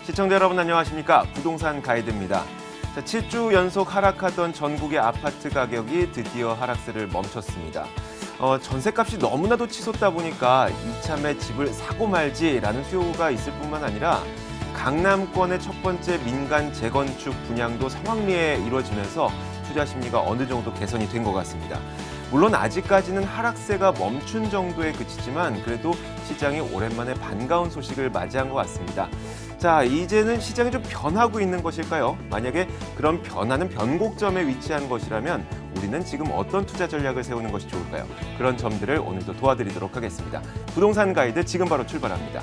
시청자 여러분 안녕하십니까? 부동산 가이드입니다. 자, 7주 연속 하락하던 전국의 아파트 가격이 드디어 하락세를 멈췄습니다. 전세값이 너무나도 치솟다 보니까 이참에 집을 사고 말지라는 수요가 있을 뿐만 아니라 강남권의 첫 번째 민간 재건축 분양도 성황리에 이루어지면서 투자 심리가 어느 정도 개선이 된 것 같습니다. 물론 아직까지는 하락세가 멈춘 정도에 그치지만 그래도 시장이 오랜만에 반가운 소식을 맞이한 것 같습니다. 자, 이제는 시장이 좀 변하고 있는 것일까요? 만약에 그런 변화는 변곡점에 위치한 것이라면 우리는 지금 어떤 투자 전략을 세우는 것이 좋을까요? 그런 점들을 오늘도 도와드리도록 하겠습니다. 부동산 가이드 지금 바로 출발합니다.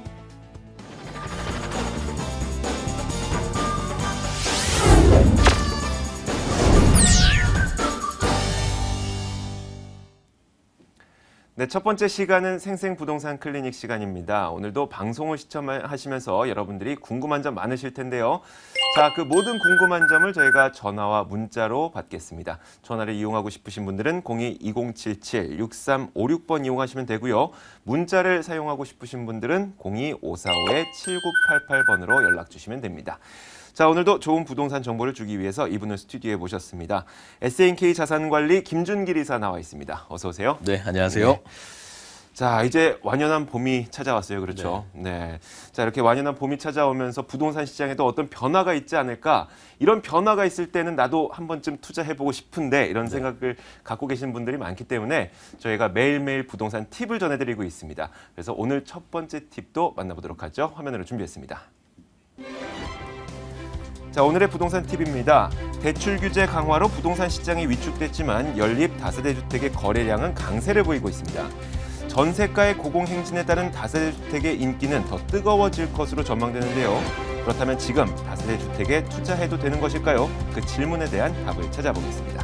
네, 첫 번째 시간은 생생부동산 클리닉 시간입니다. 오늘도 방송을 시청하시면서 여러분들이 궁금한 점 많으실 텐데요. 자, 그 모든 궁금한 점을 저희가 전화와 문자로 받겠습니다. 전화를 이용하고 싶으신 분들은 02-2077-6356번 이용하시면 되고요. 문자를 사용하고 싶으신 분들은 02-545-7988번으로 연락 주시면 됩니다. 자, 오늘도 좋은 부동산 정보를 주기 위해서 이분을 스튜디오에 모셨습니다. S&K 자산관리 김준길 이사 나와 있습니다. 어서 오세요. 네, 안녕하세요. 네. 자, 이제 완연한 봄이 찾아왔어요. 그렇죠? 네. 자, 이렇게 완연한 봄이 찾아오면서 부동산 시장에도 어떤 변화가 있지 않을까? 이런 변화가 있을 때는 나도 한 번쯤 투자해보고 싶은데 이런 생각을 갖고 계신 분들이 많기 때문에 저희가 매일매일 부동산 팁을 전해드리고 있습니다. 그래서 오늘 첫 번째 팁도 만나보도록 하죠. 화면으로 준비했습니다. 자, 오늘의 부동산 팁입니다. 대출 규제 강화로 부동산 시장이 위축됐지만 연립 다세대 주택의 거래량은 강세를 보이고 있습니다. 전세가의 고공행진에 따른 다세대 주택의 인기는 더 뜨거워질 것으로 전망되는데요. 그렇다면 지금 다세대 주택에 투자해도 되는 것일까요? 그 질문에 대한 답을 찾아보겠습니다.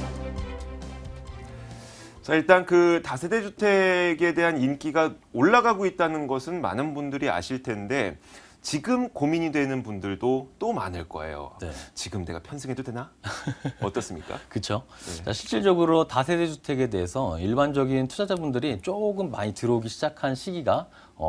자, 일단 그 다세대 주택에 대한 인기가 올라가고 있다는 것은 많은 분들이 아실 텐데 지금 고민이 되는 분들도 또 많을 거예요. 네. 지금 내가 편승해도 되나? 어떻습니까? 그렇죠. 네. 자, 실질적으로 다세대 주택에 대해서 일반적인 투자자분들이 조금 많이 들어오기 시작한 시기가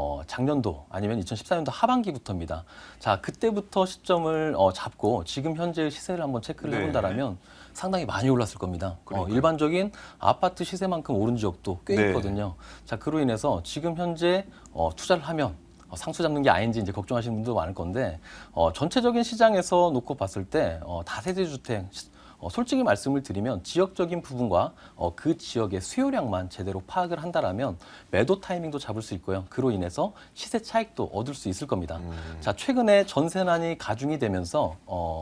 작년도 아니면 2014년도 하반기부터입니다. 자, 그때부터 시점을 잡고 지금 현재의 시세를 한번 체크를 해본다라면 상당히 많이 올랐을 겁니다. 일반적인 아파트 시세만큼 오른 지역도 꽤 있거든요. 자, 그로 인해서 지금 현재 투자를 하면 상수 잡는 게 아닌지 이제 걱정하시는 분도 많을 건데 전체적인 시장에서 놓고 봤을 때 다세대 주택 솔직히 말씀을 드리면 지역적인 부분과 그 지역의 수요량만 제대로 파악을 한다라면 매도 타이밍도 잡을 수 있고요. 그로 인해서 시세 차익도 얻을 수 있을 겁니다. 자, 최근에 전세난이 가중이 되면서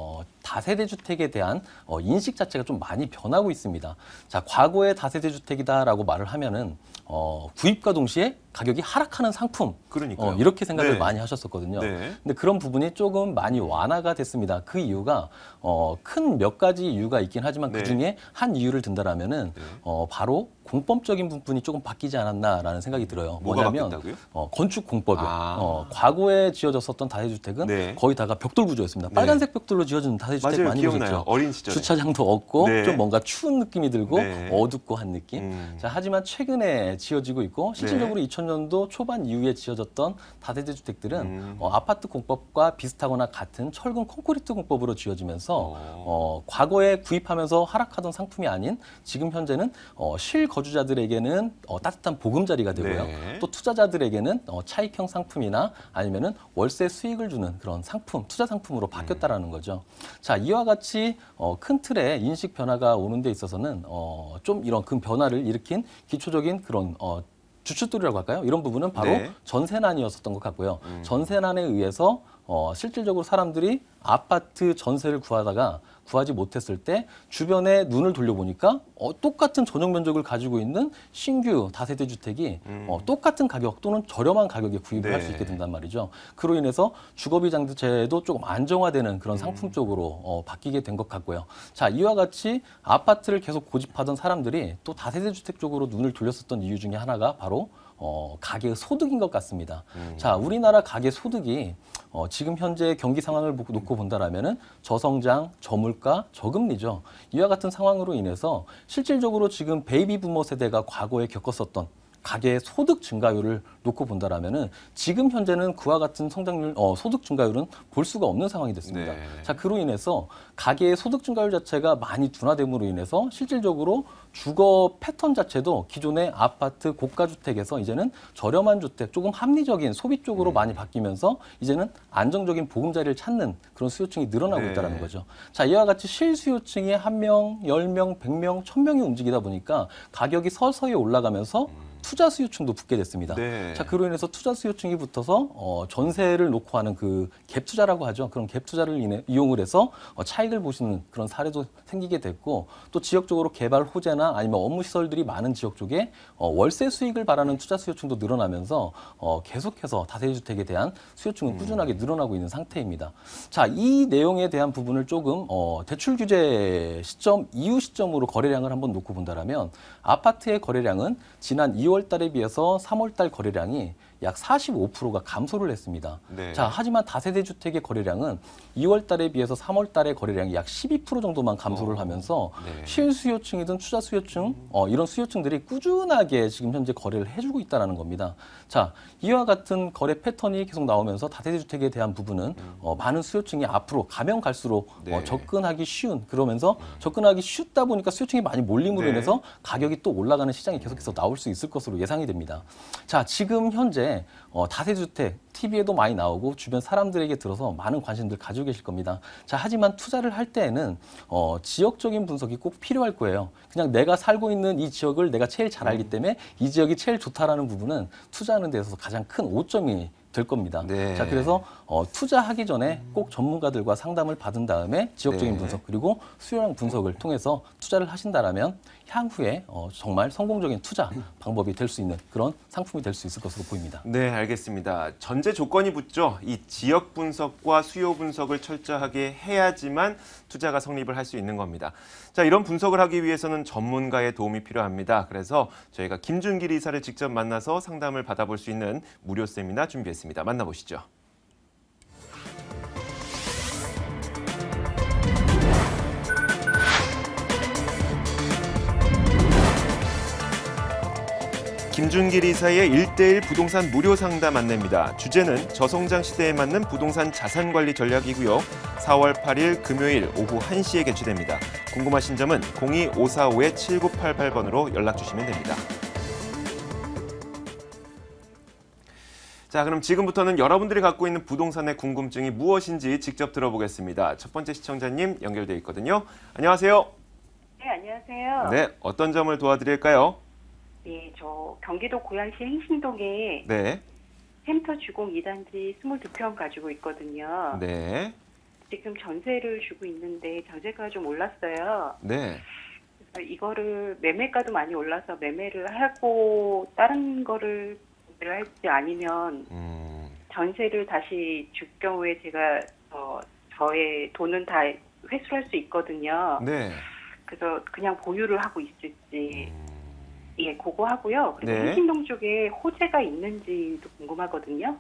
다세대 주택에 대한 인식 자체가 좀 많이 변하고 있습니다. 자, 과거에 다세대 주택이다라고 말을 하면은 구입과 동시에 가격이 하락하는 상품, 이렇게 생각을 많이 하셨었거든요. 근데 그런 부분이 조금 많이 완화가 됐습니다. 그 이유가 큰 몇 가지 이유가 있긴 하지만 그 중에 한 이유를 든다라면은 바로 공법적인 부분이 조금 바뀌지 않았나라는 생각이 들어요. 뭐냐면 건축 공법이요. 과거에 지어졌었던 다세주택은 거의 다가 벽돌 구조였습니다. 빨간색 벽돌로 지어진 다세주택 많이 보셨죠? 어린 시절에. 주차장도 없고 좀 뭔가 추운 느낌이 들고 어둡고 한 느낌. 자, 하지만 최근에 지어지고 있고 실질적으로 2000년도 초반 이후에 지어졌던 다세대 주택들은 아파트 공법과 비슷하거나 같은 철근 콘크리트 공법으로 지어지면서 과거에 구입하면서 하락하던 상품이 아닌 지금 현재는 실거주자들에게는 따뜻한 보금자리가 되고요. 또 투자자들에게는 차익형 상품이나 아니면은 월세 수익을 주는 그런 상품, 투자 상품으로 바뀌었다라는 거죠. 자, 이와 같이 큰 틀의 인식 변화가 오는 데 있어서는 좀 이런 큰 변화를 일으킨 기초적인 그런 주춧돌이라고 할까요? 이런 부분은 바로 전세난이었었던 것 같고요. 전세난에 의해서 실질적으로 사람들이 아파트 전세를 구하다가 구하지 못했을 때 주변에 눈을 돌려보니까 똑같은 전용 면적을 가지고 있는 신규 다세대 주택이 똑같은 가격 또는 저렴한 가격에 구입을 할 수 있게 된단 말이죠. 그로 인해서 주거비 장세도 조금 안정화되는 그런 상품 쪽으로 바뀌게 된 것 같고요. 자, 이와 같이 아파트를 계속 고집하던 사람들이 또 다세대 주택 쪽으로 눈을 돌렸었던 이유 중에 하나가 바로 가계 소득인 것 같습니다. 자, 우리나라 가계 소득이 지금 현재 경기 상황을 놓고 본다라면은 저성장, 저물가, 저금리죠. 이와 같은 상황으로 인해서 실질적으로 지금 베이비 부머 세대가 과거에 겪었었던 가계의 소득 증가율을 놓고 본다라면은 지금 현재는 그와 같은 성장률, 소득 증가율은 볼 수가 없는 상황이 됐습니다. 네. 자, 그로 인해서 가계의 소득 증가율 자체가 많이 둔화됨으로 인해서 실질적으로 주거 패턴 자체도 기존의 아파트 고가주택에서 이제는 저렴한 주택, 조금 합리적인 소비 쪽으로 많이 바뀌면서 이제는 안정적인 보금자리를 찾는 그런 수요층이 늘어나고 네. 있다는 거죠. 자, 이와 같이 실수요층이 1명, 10명, 100명, 1000명이 움직이다 보니까 가격이 서서히 올라가면서 투자 수요층도 붙게 됐습니다. 네. 자, 그로 인해서 투자 수요층이 붙어서 전세를 놓고 하는 그 갭 투자라고 하죠. 그런 갭 투자를 이용을 해서 차익을 보시는 그런 사례도 생기게 됐고, 또 지역적으로 개발 호재나 아니면 업무 시설들이 많은 지역 쪽에 월세 수익을 바라는 투자 수요층도 늘어나면서 계속해서 다세대주택에 대한 수요층은 꾸준하게 늘어나고 있는 상태입니다. 자, 이 내용에 대한 부분을 조금 대출 규제 시점 이후 시점으로 거래량을 한번 놓고 본다라면 아파트의 거래량은 지난 2월 달에 비해서 3월 달 거래량이 약 45%가 감소를 했습니다. 네. 자, 하지만 다세대 주택의 거래량은 2월 달에 비해서 3월 달의 거래량이 약 12% 정도만 감소를 하면서 네. 실수요층이든 투자 수요층, 이런 수요층들이 꾸준하게 지금 현재 거래를 해주고 있다는 겁니다. 자, 이와 같은 거래 패턴이 계속 나오면서 다세대 주택에 대한 부분은 많은 수요층이 앞으로 가면 갈수록 네. 접근하기 쉬운, 그러면서 접근하기 쉽다 보니까 수요층이 많이 몰림으로 네. 인해서 가격이 또 올라가는 시장이 계속해서 나올 수 있을 것으로 예상이 됩니다. 자, 지금 현재 다세주택 TV에도 많이 나오고 주변 사람들에게 들어서 많은 관심들 가지고 계실 겁니다. 자, 하지만 투자를 할 때에는 지역적인 분석이 꼭 필요할 거예요. 그냥 내가 살고 있는 이 지역을 내가 제일 잘 알기 때문에 이 지역이 제일 좋다라는 부분은 투자하는 데서 가장 큰 오점이 될 겁니다. 네. 자, 그래서 투자하기 전에 꼭 전문가들과 상담을 받은 다음에 지역적인 네. 분석 그리고 수요량 분석을 통해서 투자를 하신다라면 향후에 정말 성공적인 투자 방법이 될 수 있는 그런 상품이 될 수 있을 것으로 보입니다. 네, 알겠습니다. 전제 조건이 붙죠. 이 지역 분석과 수요 분석을 철저하게 해야지만 투자가 성립을 할 수 있는 겁니다. 자, 이런 분석을 하기 위해서는 전문가의 도움이 필요합니다. 그래서 저희가 김준길 이사를 직접 만나서 상담을 받아볼 수 있는 무료 세미나 준비했습니다. 만나보시죠. 김준길 이사의 1:1 부동산 무료 상담 안내입니다. 주제는 저성장 시대에 맞는 부동산 자산 관리 전략이고요. 4월 8일 금요일 오후 1시에 개최됩니다. 궁금하신 점은 02-545-7988번으로 연락 주시면 됩니다. 자, 그럼 지금부터는 여러분들이 갖고 있는 부동산의 궁금증이 무엇인지 직접 들어보겠습니다. 첫 번째 시청자님 연결돼 있거든요. 안녕하세요. 네, 안녕하세요. 네, 어떤 점을 도와드릴까요? 네, 저 경기도 고양시 행신동에 네. 햄터 주공 2단지 22평 가지고 있거든요. 네. 지금 전세를 주고 있는데 전세가 좀 올랐어요. 네. 그래서 이거를 매매가도 많이 올라서 매매를 하고 다른 거를 구매를 할지 아니면 전세를 다시 줄 경우에 제가 저의 돈은 다 회수할 수 있거든요. 네. 그래서 그냥 보유를 하고 있을지. 예, 그거 하고요. 그리고 네. 행신동 쪽에 호재가 있는지도 궁금하거든요.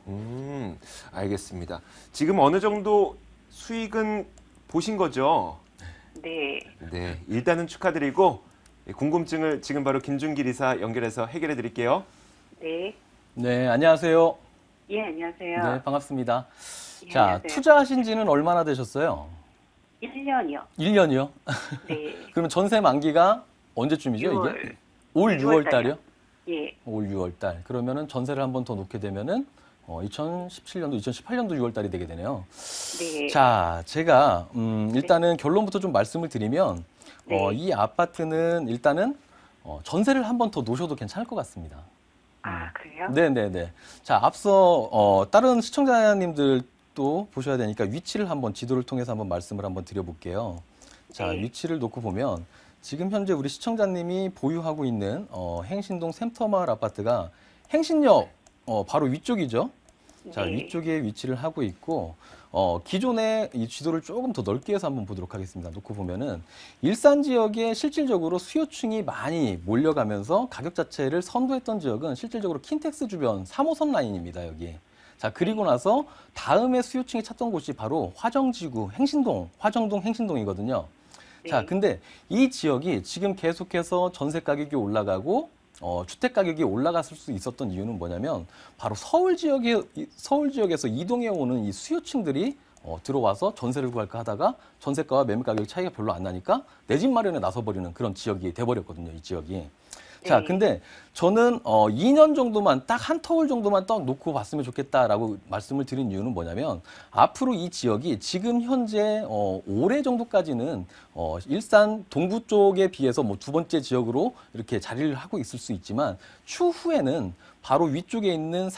알겠습니다. 지금 어느 정도 수익은 보신 거죠? 네. 네, 일단은 축하드리고 궁금증을 지금 바로 김준길 이사 연결해서 해결해 드릴게요. 네. 네, 안녕하세요. 예, 안녕하세요. 네, 반갑습니다. 예, 자, 안녕하세요. 투자하신 지는 얼마나 되셨어요? 1년이요. 1년이요? 네. 그러면 전세 만기가 언제쯤이죠, 6월. 이게? 올 6월 달이요? 예. 올 6월 달. 그러면은 전세를 한 번 더 놓게 되면은 2017년도, 2018년도 6월 달이 되게 되네요. 네. 자, 제가 일단은 결론부터 좀 말씀을 드리면 네. 이 아파트는 일단은 전세를 한 번 더 놓으셔도 괜찮을 것 같습니다. 아, 그래요? 네네네. 자, 앞서 다른 시청자님들도 보셔야 되니까 위치를 한번 지도를 통해서 한번 말씀을 한번 드려볼게요. 자, 네. 위치를 놓고 보면 지금 현재 우리 시청자님이 보유하고 있는 행신동 샘터마을 아파트가 행신역 바로 위쪽이죠. 자, 네. 위쪽에 위치를 하고 있고 기존의 이 지도를 조금 더 넓게 해서 한번 보도록 하겠습니다. 놓고 보면은 일산 지역에 실질적으로 수요층이 많이 몰려가면서 가격 자체를 선도했던 지역은 실질적으로 킨텍스 주변 3호선 라인입니다. 여기. 자, 그리고 나서 다음에 수요층이 찾던 곳이 바로 화정지구 행신동, 화정동 행신동이거든요. 자, 네. 근데 이 지역이 지금 계속해서 전세 가격이 올라가고 주택 가격이 올라갔을 수 있었던 이유는 뭐냐면 바로 서울 지역에서 이동해 오는 이 수요층들이 들어와서 전세를 구할까 하다가 전세가와 매매 가격 차이가 별로 안 나니까 내 집 마련에 나서버리는 그런 지역이 돼버렸거든요, 이 지역이. 자, 근데 저는 2년 정도만 딱 한 터울 정도만 딱 놓고 봤으면 좋겠다라고 말씀을 드린 이유는 뭐냐면 앞으로 이 지역이 지금 현재 올해 정도까지는 일산 동구 쪽에 비해서 뭐 두 번째 지역으로 이렇게 자리를 하고 있을 수 있지만 추후에는 바로 위쪽에 있는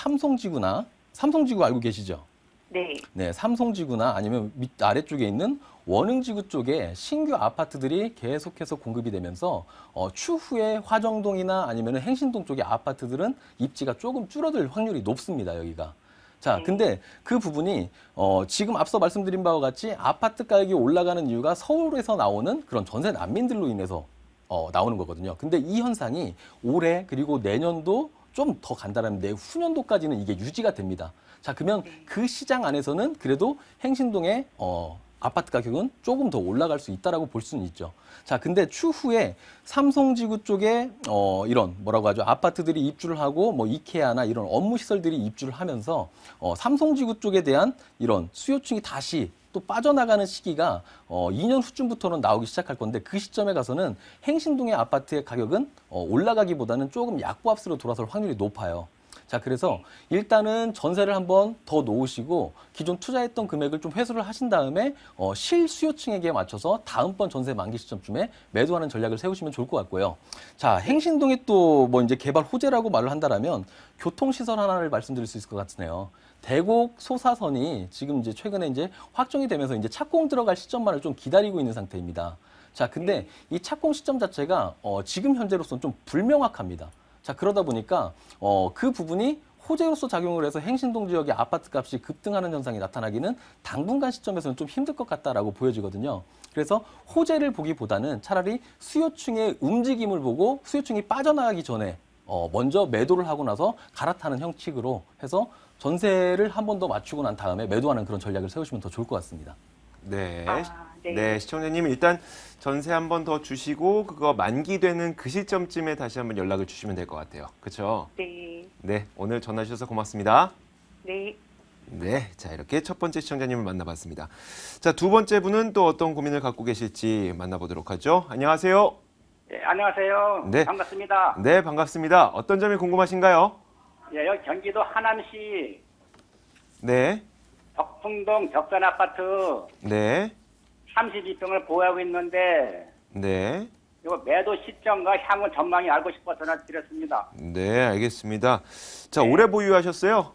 삼성지구 알고 계시죠? 네. 네, 삼성지구나 아니면 아래쪽에 있는 원흥지구 쪽에 신규 아파트들이 계속해서 공급이 되면서 추후에 화정동이나 아니면 행신동 쪽의 아파트들은 입지가 조금 줄어들 확률이 높습니다, 여기가. 자, 근데 그 부분이 지금 앞서 말씀드린 바와 같이 아파트 가격이 올라가는 이유가 서울에서 나오는 그런 전세 난민들로 인해서 나오는 거거든요. 근데 이 현상이 올해 그리고 내년도 좀 더 간다라면 내후년도까지는 이게 유지가 됩니다. 자, 그러면 그 시장 안에서는 그래도 행신동의 아파트 가격은 조금 더 올라갈 수 있다라고 볼 수는 있죠. 자, 근데 추후에 삼성지구 쪽에 이런 뭐라고 하죠? 아파트들이 입주를 하고 뭐 이케아나 이런 업무 시설들이 입주를 하면서 삼성지구 쪽에 대한 이런 수요층이 다시 또 빠져나가는 시기가 2년 후쯤부터는 나오기 시작할 건데 그 시점에 가서는 행신동의 아파트의 가격은 올라가기보다는 조금 약보합수로 돌아설 확률이 높아요. 자, 그래서 일단은 전세를 한번 더 놓으시고 기존 투자했던 금액을 좀 회수를 하신 다음에 실수요층에게 맞춰서 다음번 전세 만기 시점쯤에 매도하는 전략을 세우시면 좋을 것 같고요. 자, 행신동이 또 뭐 이제 개발 호재라고 말을 한다라면 교통시설 하나를 말씀드릴 수 있을 것 같으네요. 대곡 소사선이 지금 이제 최근에 이제 확정이 되면서 이제 착공 들어갈 시점만을 좀 기다리고 있는 상태입니다. 자, 근데 이 착공 시점 자체가 지금 현재로서는 좀 불명확합니다. 자, 그러다 보니까 그 부분이 호재로서 작용을 해서 행신동 지역의 아파트 값이 급등하는 현상이 나타나기는 당분간 시점에서는 좀 힘들 것 같다라고 보여지거든요. 그래서 호재를 보기보다는 차라리 수요층의 움직임을 보고 수요층이 빠져나가기 전에 먼저 매도를 하고 나서 갈아타는 형식으로 해서 전세를 한 번 더 맞추고 난 다음에 매도하는 그런 전략을 세우시면 더 좋을 것 같습니다. 네. 네. 네, 시청자님 일단 전세 한 번 더 주시고 그거 만기되는 그 시점쯤에 다시 한번 연락을 주시면 될 것 같아요. 그렇죠? 네. 네, 오늘 전화 주셔서 고맙습니다. 네. 네, 자 이렇게 첫 번째 시청자님을 만나봤습니다. 자, 두 번째 분은 또 어떤 고민을 갖고 계실지 만나보도록 하죠. 안녕하세요. 네, 안녕하세요. 네. 반갑습니다. 네, 반갑습니다. 어떤 점이 궁금하신가요? 예, 여기 경기도 하남시 네, 덕풍동 덕산 아파트 네, 32평을 보유하고 있는데 네, 이거 매도 시점과 향후 전망이 알고 싶어 전화 드렸습니다. 네, 알겠습니다. 자, 네. 오래 보유하셨어요?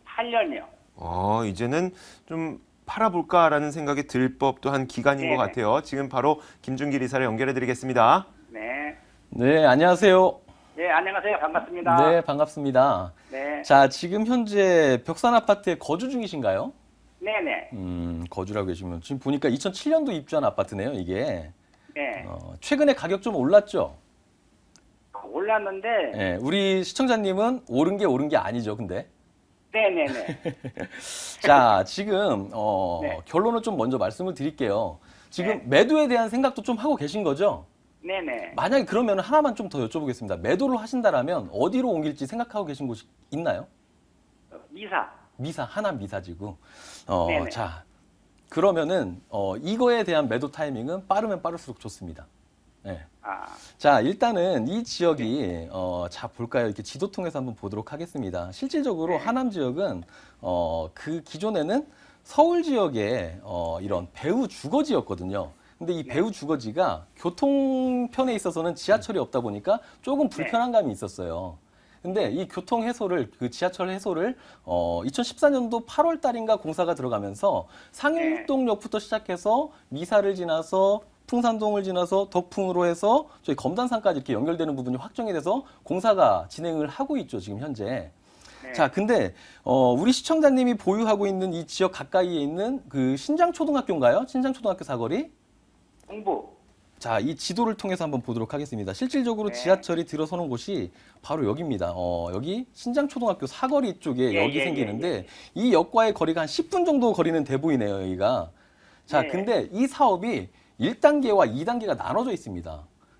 8년이요. 이제는 좀 팔아볼까라는 생각이 들 법도 한 기간인 네네. 것 같아요. 지금 바로 김준길 이사를 연결해드리겠습니다. 네. 네, 안녕하세요. 예, 안녕하세요. 반갑습니다. 네, 반갑습니다. 네. 자, 지금 현재 벽산 아파트에 거주 중이신가요? 네네. 거주라고 계시면 지금 보니까 2007년도 입주한 아파트네요, 이게. 네. 최근에 가격 좀 올랐죠? 올랐는데. 네, 우리 시청자님은 오른 게 아니죠, 근데. 네네네. 자, 지금 네. 결론을 좀 먼저 말씀을 드릴게요. 지금 네. 매도에 대한 생각도 좀 하고 계신 거죠? 네네. 만약에 그러면 하나만 좀 더 여쭤보겠습니다. 매도를 하신다라면 어디로 옮길지 생각하고 계신 곳이 있나요? 미사. 하남 미사지구. 네네. 자, 그러면은 이거에 대한 매도 타이밍은 빠르면 빠를수록 좋습니다. 네. 아, 자, 일단은 이 지역이 자 볼까요? 이렇게 지도 통해서 한번 보도록 하겠습니다. 실질적으로 네. 하남 지역은 그 기존에는 서울 지역의 이런 배후 주거지였거든요. 근데 이 배후 주거지가 교통편에 있어서는 지하철이 없다 보니까 조금 불편한 감이 있었어요. 근데 이 교통 해소를, 그 지하철 해소를 2014년도 8월 달인가 공사가 들어가면서 상일동역부터 시작해서 미사를 지나서 풍산동을 지나서 덕풍으로 해서 저희 검단산까지 이렇게 연결되는 부분이 확정이 돼서 공사가 진행을 하고 있죠, 지금 현재. 네. 자, 근데 우리 시청자님이 보유하고 있는 이 지역 가까이에 있는 그 신장초등학교인가요? 신장초등학교 사거리? 공부. 자, 이 지도를 통해서 한번 보도록 하겠습니다. 실질적으로 네. 지하철이 들어서는 곳이 바로 여기입니다. 여기 신장초등학교 사거리 쪽에 예, 역이 예, 생기는데 예, 예. 이 역과의 거리가 한 10분 정도 거리는 돼 보이네요, 여기가. 자, 네. 근데 이 사업이 1단계와 2단계가 나눠져 있습니다.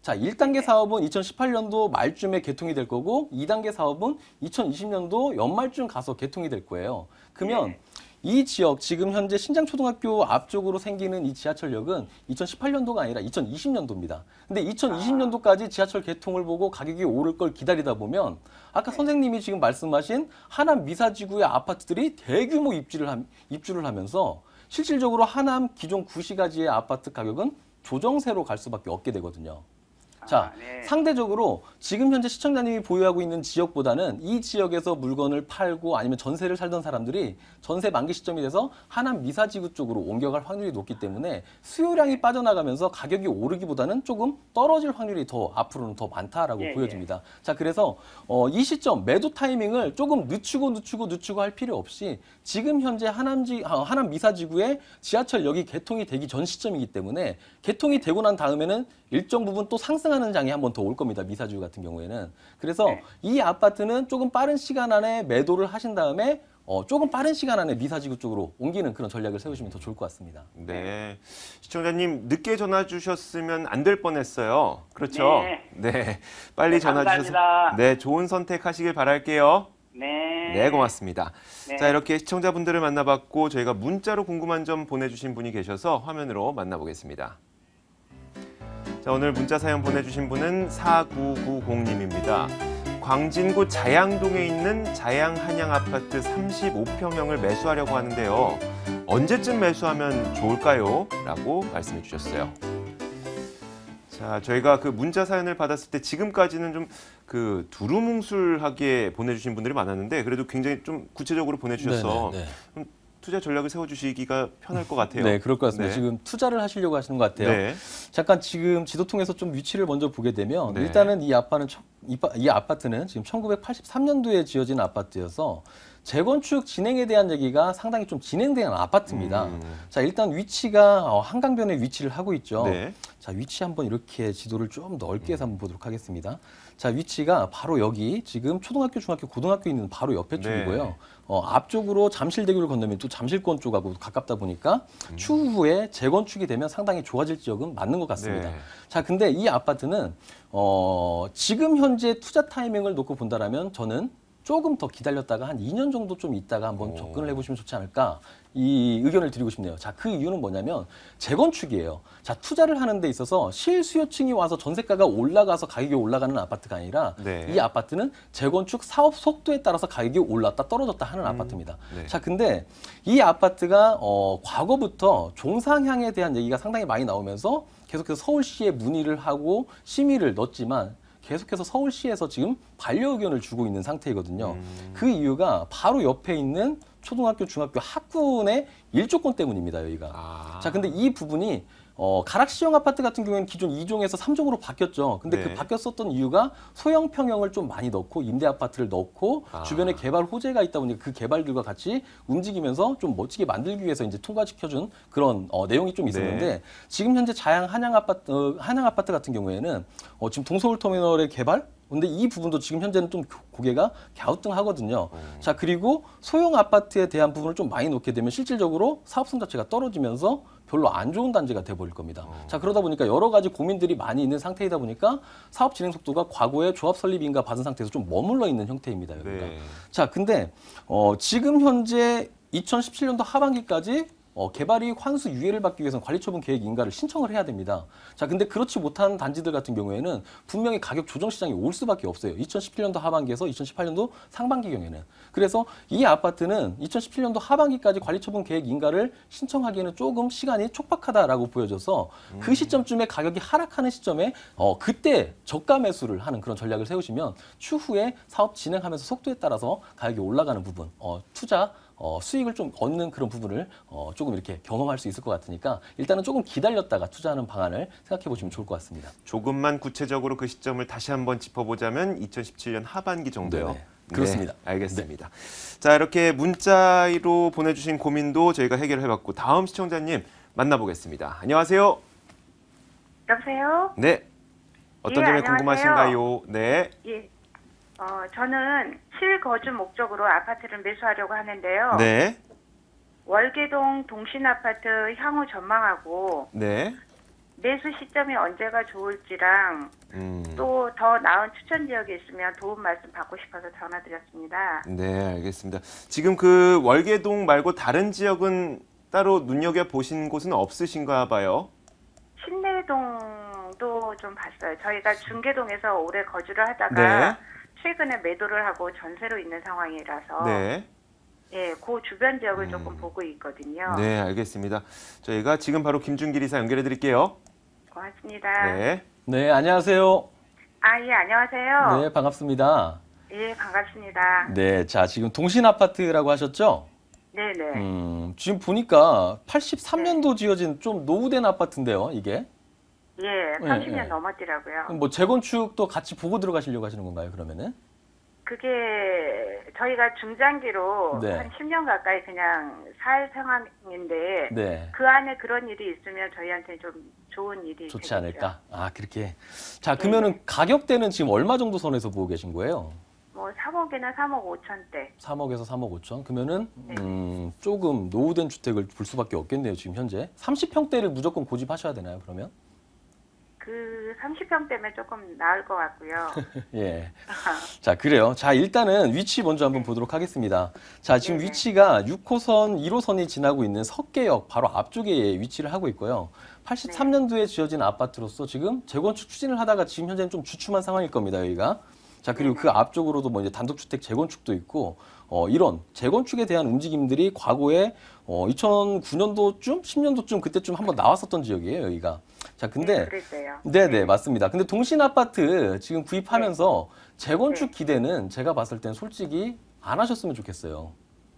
자, 1단계 사업은 2018년도 말쯤에 개통이 될 거고 2단계 사업은 2020년도 연말쯤 가서 개통이 될 거예요. 그러면 네. 이 지역, 지금 현재 신장초등학교 앞쪽으로 생기는 이 지하철역은 2018년도가 아니라 2020년도입니다. 근데 2020년도까지 지하철 개통을 보고 가격이 오를 걸 기다리다 보면 아까 선생님이 지금 말씀하신 하남 미사지구의 아파트들이 대규모 입주를 하면서 실질적으로 하남 기존 구시가지의 아파트 가격은 조정세로 갈 수밖에 없게 되거든요. 자, 네. 상대적으로 지금 현재 시청자님이 보유하고 있는 지역보다는 이 지역에서 물건을 팔고 아니면 전세를 살던 사람들이 전세 만기 시점이 돼서 하남 미사지구 쪽으로 옮겨갈 확률이 높기 때문에 수요량이 빠져나가면서 가격이 오르기보다는 조금 떨어질 확률이 더 앞으로는 더 많다라고 예, 보여집니다. 자, 그래서 이 시점 매도 타이밍을 조금 늦추고 할 필요 없이 지금 현재 하남 미사지구의 지하철역이 개통이 되기 전 시점이기 때문에 개통이 되고 난 다음에는 일정 부분 또 상승하는 장이 한 번 더 올 겁니다. 미사지구 같은 경우에는. 그래서 네. 이 아파트는 조금 빠른 시간 안에 매도를 하신 다음에 조금 빠른 시간 안에 미사지구 쪽으로 옮기는 그런 전략을 세우시면 더 좋을 것 같습니다. 네. 시청자님 늦게 전화 주셨으면 안 될 뻔했어요. 그렇죠? 네. 빨리 네, 전화 주셔서 감사합니다. 네, 좋은 선택하시길 바랄게요. 네. 네, 고맙습니다. 네. 자, 이렇게 시청자분들을 만나봤고 저희가 문자로 궁금한 점 보내주신 분이 계셔서 화면으로 만나보겠습니다. 자, 오늘 문자 사연 보내주신 분은 4990님입니다. 광진구 자양동에 있는 자양한양 아파트 35평형을 매수하려고 하는데요. 언제쯤 매수하면 좋을까요? 라고 말씀해 주셨어요. 자, 저희가 그 문자 사연을 받았을 때 지금까지는 좀 그 두루뭉술하게 보내주신 분들이 많았는데 그래도 굉장히 좀 구체적으로 보내주셔서 네네. 좀 투자 전략을 세워주시기가 편할 것 같아요. 네, 그럴 것 같습니다. 네. 지금 투자를 하시려고 하시는 것 같아요. 네. 잠깐 지금 지도통에서 좀 위치를 먼저 보게 되면 네. 일단은 이 아파트는 지금 1983년도에 지어진 아파트여서 재건축 진행에 대한 얘기가 상당히 좀 진행된 아파트입니다. 자, 일단 위치가 한강변에 위치를 하고 있죠. 네. 자, 위치 한번 이렇게 지도를 좀 넓게 해서 한번 보도록 하겠습니다. 자, 위치가 바로 여기 지금 초등학교, 중학교, 고등학교 있는 바로 옆에 쪽이고요. 앞쪽으로 잠실대교를 건너면 또 잠실권 쪽하고 가깝다 보니까 추후에 재건축이 되면 상당히 좋아질 지역은 맞는 것 같습니다. 네. 자, 근데 이 아파트는 지금 현재 투자 타이밍을 놓고 본다라면 저는 조금 더 기다렸다가 한 2년 정도 좀 있다가 한번 접근을 해보시면 좋지 않을까 이 의견을 드리고 싶네요. 자, 그 이유는 뭐냐면 재건축이에요. 자, 투자를 하는 데 있어서 실수요층이 와서 전세가가 올라가서 가격이 올라가는 아파트가 아니라 네. 이 아파트는 재건축 사업 속도에 따라서 가격이 올랐다 떨어졌다 하는 아파트입니다. 네. 자, 근데 이 아파트가 과거부터 종상향에 대한 얘기가 상당히 많이 나오면서 계속해서 서울시에 문의를 하고 심의를 넣었지만 계속해서 서울시에서 지금 반려의견을 주고 있는 상태이거든요. 그 이유가 바로 옆에 있는 초등학교, 중학교 학군의 일조권 때문입니다, 여기가. 자, 근데 이 부분이 가락시형 아파트 같은 경우에는 기존 2종에서 3종으로 바뀌었죠. 근데 네. 그 바뀌었었던 이유가 소형 평형을 좀 많이 넣고 임대 아파트를 넣고 주변에 개발 호재가 있다 보니까 그 개발들과 같이 움직이면서 좀 멋지게 만들기 위해서 이제 통과시켜준 그런 내용이 좀 있었는데 네. 지금 현재 한양 아파트 같은 경우에는 지금 동서울터미널의 개발 근데 이 부분도 지금 현재는 좀 고개가 갸우뚱하거든요. 자, 그리고 소형 아파트에 대한 부분을 좀 많이 놓게 되면 실질적으로 사업성 자체가 떨어지면서 별로 안 좋은 단지가 돼버릴 겁니다. 자, 그러다 보니까 여러 가지 고민들이 많이 있는 상태이다 보니까 사업 진행 속도가 과거의 조합 설립 인가 받은 상태에서 좀 머물러 있는 형태입니다. 여기가. 네. 자, 근데 지금 현재 2017년도 하반기까지 개발이익 환수 유예를 받기 위해서는 관리처분 계획 인가를 신청을 해야 됩니다. 자, 근데 그렇지 못한 단지들 같은 경우에는 분명히 가격 조정 시장이 올 수밖에 없어요. 2017년도 하반기에서 2018년도 상반기 경에는. 그래서 이 아파트는 2017년도 하반기까지 관리처분 계획 인가를 신청하기에는 조금 시간이 촉박하다라고 보여져서 그 시점쯤에 가격이 하락하는 시점에 그때 저가 매수를 하는 그런 전략을 세우시면 추후에 사업 진행하면서 속도에 따라서 가격이 올라가는 부분, 투자 수익을 좀 얻는 그런 부분을 조금 이렇게 경험할 수 있을 것 같으니까 일단은 조금 기다렸다가 투자하는 방안을 생각해 보시면 좋을 것 같습니다. 조금만 구체적으로 그 시점을 다시 한번 짚어보자면 2017년 하반기 정도요. 네, 그렇습니다. 네, 알겠습니다. 자, 이렇게 문자로 보내주신 고민도 저희가 해결해봤고 다음 시청자님 만나보겠습니다. 안녕하세요. 여보세요? 네. 어떤 예, 점에 안녕하세요. 궁금하신가요? 네. 예. 저는 실거주 목적으로 아파트를 매수하려고 하는데요. 네. 월계동 동신아파트 향후 전망하고 네. 매수 시점이 언제가 좋을지랑 또 더 나은 추천 지역이 있으면 도움 말씀 받고 싶어서 전화드렸습니다. 네, 알겠습니다. 지금 그 월계동 말고 다른 지역은 따로 눈여겨보신 곳은 없으신가 봐요? 신내동도 좀 봤어요. 저희가 중계동에서 오래 거주를 하다가 네. 최근에 매도를 하고 전세로 있는 상황이라서 네. 예, 그 주변 지역을 조금 보고 있거든요. 네, 알겠습니다. 저희가 지금 바로 김준길 이사 연결해 드릴게요. 고맙습니다. 네. 네, 안녕하세요. 아, 예, 안녕하세요. 네, 반갑습니다. 예, 반갑습니다. 네, 자, 지금 동신 아파트라고 하셨죠? 네네. 지금 보니까 83년도 지어진 좀 노후된 아파트인데요, 이게? 예, 30년 넘었더라고요. 그럼 뭐 재건축도 같이 보고 들어가시려고 하시는 건가요, 그러면은? 그게 저희가 중장기로 네. 한 10년 가까이 그냥 살 상황인데 네. 그 안에 그런 일이 있으면 저희한테 좀 좋은 일이 좋지 되겠죠. 않을까? 아, 그렇게. 자, 그러면은 가격대는 지금 얼마 정도 선에서 보고 계신 거예요? 뭐 3억이나 3억 5천대. 3억에서 3억 5천? 그러면은 네. 조금 노후된 주택을 볼 수밖에 없겠네요, 지금 현재. 30평대를 무조건 고집하셔야 되나요, 그러면? 그 30평대면 조금 나을 것 같고요. 예. 자, 그래요. 자, 일단은 위치 먼저 한번 보도록 하겠습니다. 자, 지금 네네. 위치가 6호선 1호선이 지나고 있는 석계역 바로 앞쪽에 위치를 하고 있고요. 83년도에 지어진 아파트로서 지금 재건축 추진을 하다가 지금 현재는 좀 주춤한 상황일 겁니다, 여기가. 자, 그리고 그 앞쪽으로도 뭐 이제 단독주택 재건축도 있고, 이런 재건축에 대한 움직임들이 과거에 2009년도쯤, 10년도쯤 그때쯤 한번 나왔었던 지역이에요, 여기가. 자, 근데 네, 그랬어요. 네네, 맞습니다. 근데 동신 아파트 지금 구입하면서 재건축 기대는 제가 봤을 땐 솔직히 안 하셨으면 좋겠어요.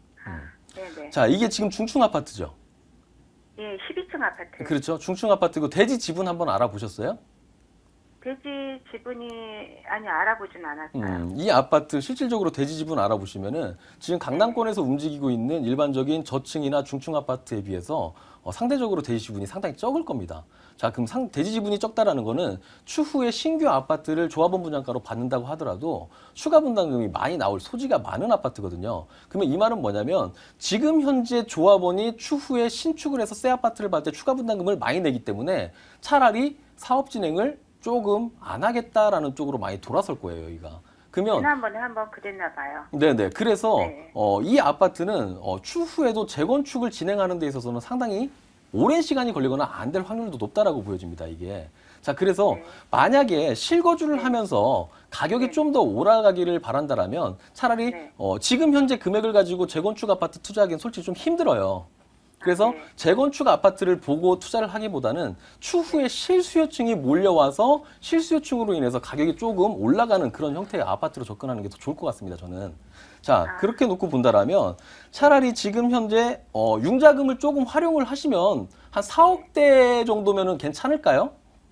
네네. 자, 이게 지금 중층 아파트죠? 예, 12층 아파트. 그렇죠. 중층 아파트고 대지 지분 한번 알아보셨어요? 대지 지분이 아니 알아보진 않았어요. 이 아파트 실질적으로 대지 지분 알아보시면은 지금 강남권에서 움직이고 있는 일반적인 저층이나 중층 아파트에 비해서 상대적으로 대지 지분이 상당히 적을 겁니다. 자, 그럼 대지 지분이 적다라는 거는 추후에 신규 아파트를 조합원 분양가로 받는다고 하더라도 추가 분담금이 많이 나올 소지가 많은 아파트거든요. 그러면 이 말은 뭐냐면 지금 현재 조합원이 추후에 신축을 해서 새 아파트를 받을 때 추가 분담금을 많이 내기 때문에 차라리 사업 진행을 조금 안 하겠다라는 쪽으로 많이 돌아설 거예요, 여기가. 그러면 지난번에 한번 그랬나 봐요. 네네. 그래서 네. 이 아파트는 추후에도 재건축을 진행하는 데 있어서는 상당히 오랜 시간이 걸리거나 안 될 확률도 높다라고 보여집니다, 이게. 자, 그래서 네. 만약에 실거주를 하면서 가격이 네. 좀 더 올라가기를 바란다라면 차라리 네. 지금 현재 금액을 가지고 재건축 아파트 투자하기는 솔직히 좀 힘들어요. 그래서 네. 재건축 아파트를 보고 투자를 하기보다는 추후에 실수요층이 몰려와서 실수요층으로 인해서 가격이 조금 올라가는 그런 형태의 아파트로 접근하는 게 더 좋을 것 같습니다, 저는. 자, 그렇게 놓고 본다라면 차라리 지금 현재 융자금을 조금 활용을 하시면 한 4억대 정도면은 괜찮을까요?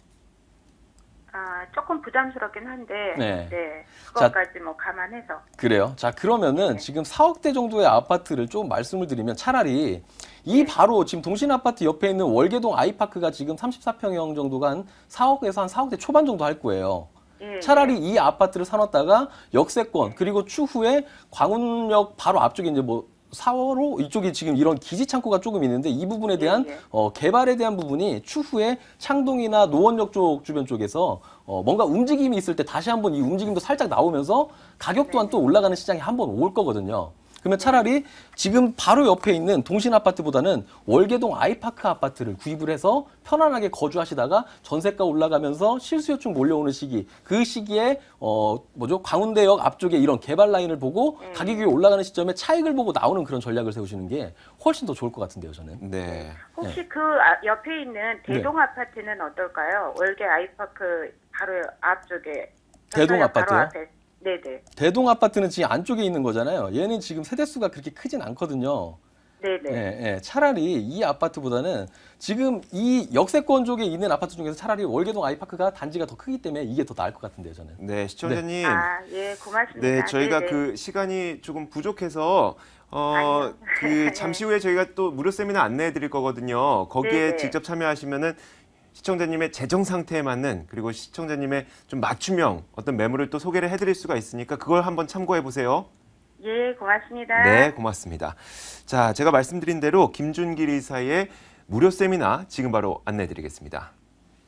아, 조금 부담스럽긴 한데, 네. 네. 그것까지 뭐 감안해서. 그래요. 자, 그러면은 지금 4억대 정도의 아파트를 좀 말씀을 드리면 차라리 이 바로 지금 동신 아파트 옆에 있는 월계동 아이파크가 지금 34평형 정도가 한 4억에서 한 4억대 초반 정도 할 거예요. 예, 차라리 이 아파트를 사놨다가 역세권 그리고 추후에 광운역 바로 앞쪽에 이제 뭐 4호로 이쪽에 지금 이런 기지 창고가 조금 있는데 이 부분에 대한 예. 개발에 대한 부분이 추후에 창동이나 노원역 쪽 주변 쪽에서 뭔가 움직임이 있을 때 다시 한번 이 움직임도 살짝 나오면서 가격 또한 또 올라가는 시장이 한번 올 거거든요. 그러면 차라리 지금 바로 옆에 있는 동신 아파트보다는 월계동 아이파크 아파트를 구입을 해서 편안하게 거주하시다가 전세가 올라가면서 실수요층 몰려오는 시기, 그 시기에 광운대역 앞쪽에 이런 개발 라인을 보고 가격이 올라가는 시점에 차익을 보고 나오는 그런 전략을 세우시는 게 훨씬 더 좋을 것 같은데요, 저는. 네. 혹시 그 옆에 있는 대동 아파트는 어떨까요? 월계 아이파크 바로 앞쪽에. 대동 아파트요? 바로 앞에. 네네. 대동 아파트는 지금 안쪽에 있는 거잖아요. 얘는 지금 세대수가 그렇게 크진 않거든요. 네네. 예. 차라리 이 아파트보다는 지금 이 역세권 쪽에 있는 아파트 중에서 차라리 월계동 아이파크가 단지가 더 크기 때문에 이게 더 나을 것 같은데요, 저는. 네, 시청자님. 아, 예, 고맙습니다. 네, 저희가 네네. 그 시간이 조금 부족해서 아니요. 그 잠시 후에 저희가 또 무료 세미나 안내해 드릴 거거든요. 거기에 네네. 직접 참여하시면은 시청자님의 재정 상태에 맞는 그리고 시청자님의 좀 맞춤형 어떤 매물을 또 소개를 해 드릴 수가 있으니까 그걸 한번 참고해 보세요. 예, 고맙습니다. 네, 고맙습니다. 자, 제가 말씀드린 대로 김준길 이사의 무료 세미나 지금 바로 안내해 드리겠습니다.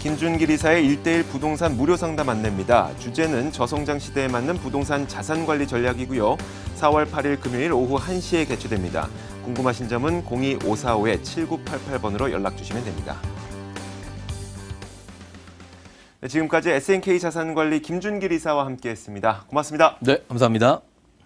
김준길 이사의 1:1 부동산 무료 상담 안내입니다. 주제는 저성장 시대에 맞는 부동산 자산 관리 전략이고요. 4월 8일 금요일 오후 1시에 개최됩니다. 궁금하신 점은 0254-7988번으로 연락 주시면 됩니다. 네, 지금까지 SNK 자산관리 김준길 이사와 함께했습니다. 고맙습니다. 네, 감사합니다.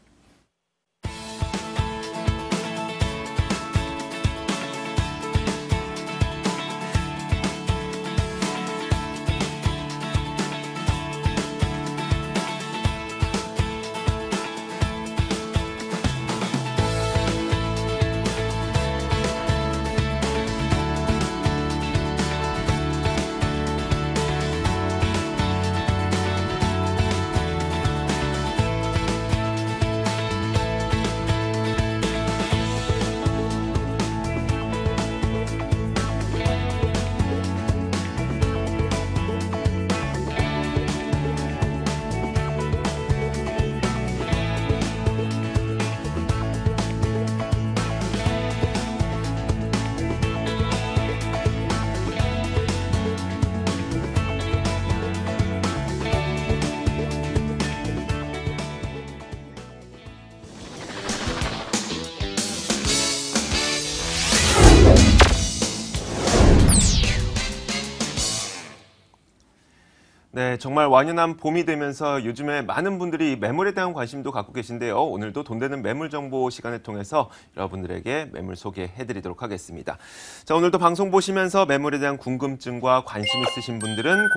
네, 정말 완연한 봄이 되면서 요즘에 많은 분들이 매물에 대한 관심도 갖고 계신데요. 오늘도 돈 되는 매물 정보 시간을 통해서 여러분들에게 매물 소개해드리도록 하겠습니다. 자, 오늘도 방송 보시면서 매물에 대한 궁금증과 관심 있으신 분들은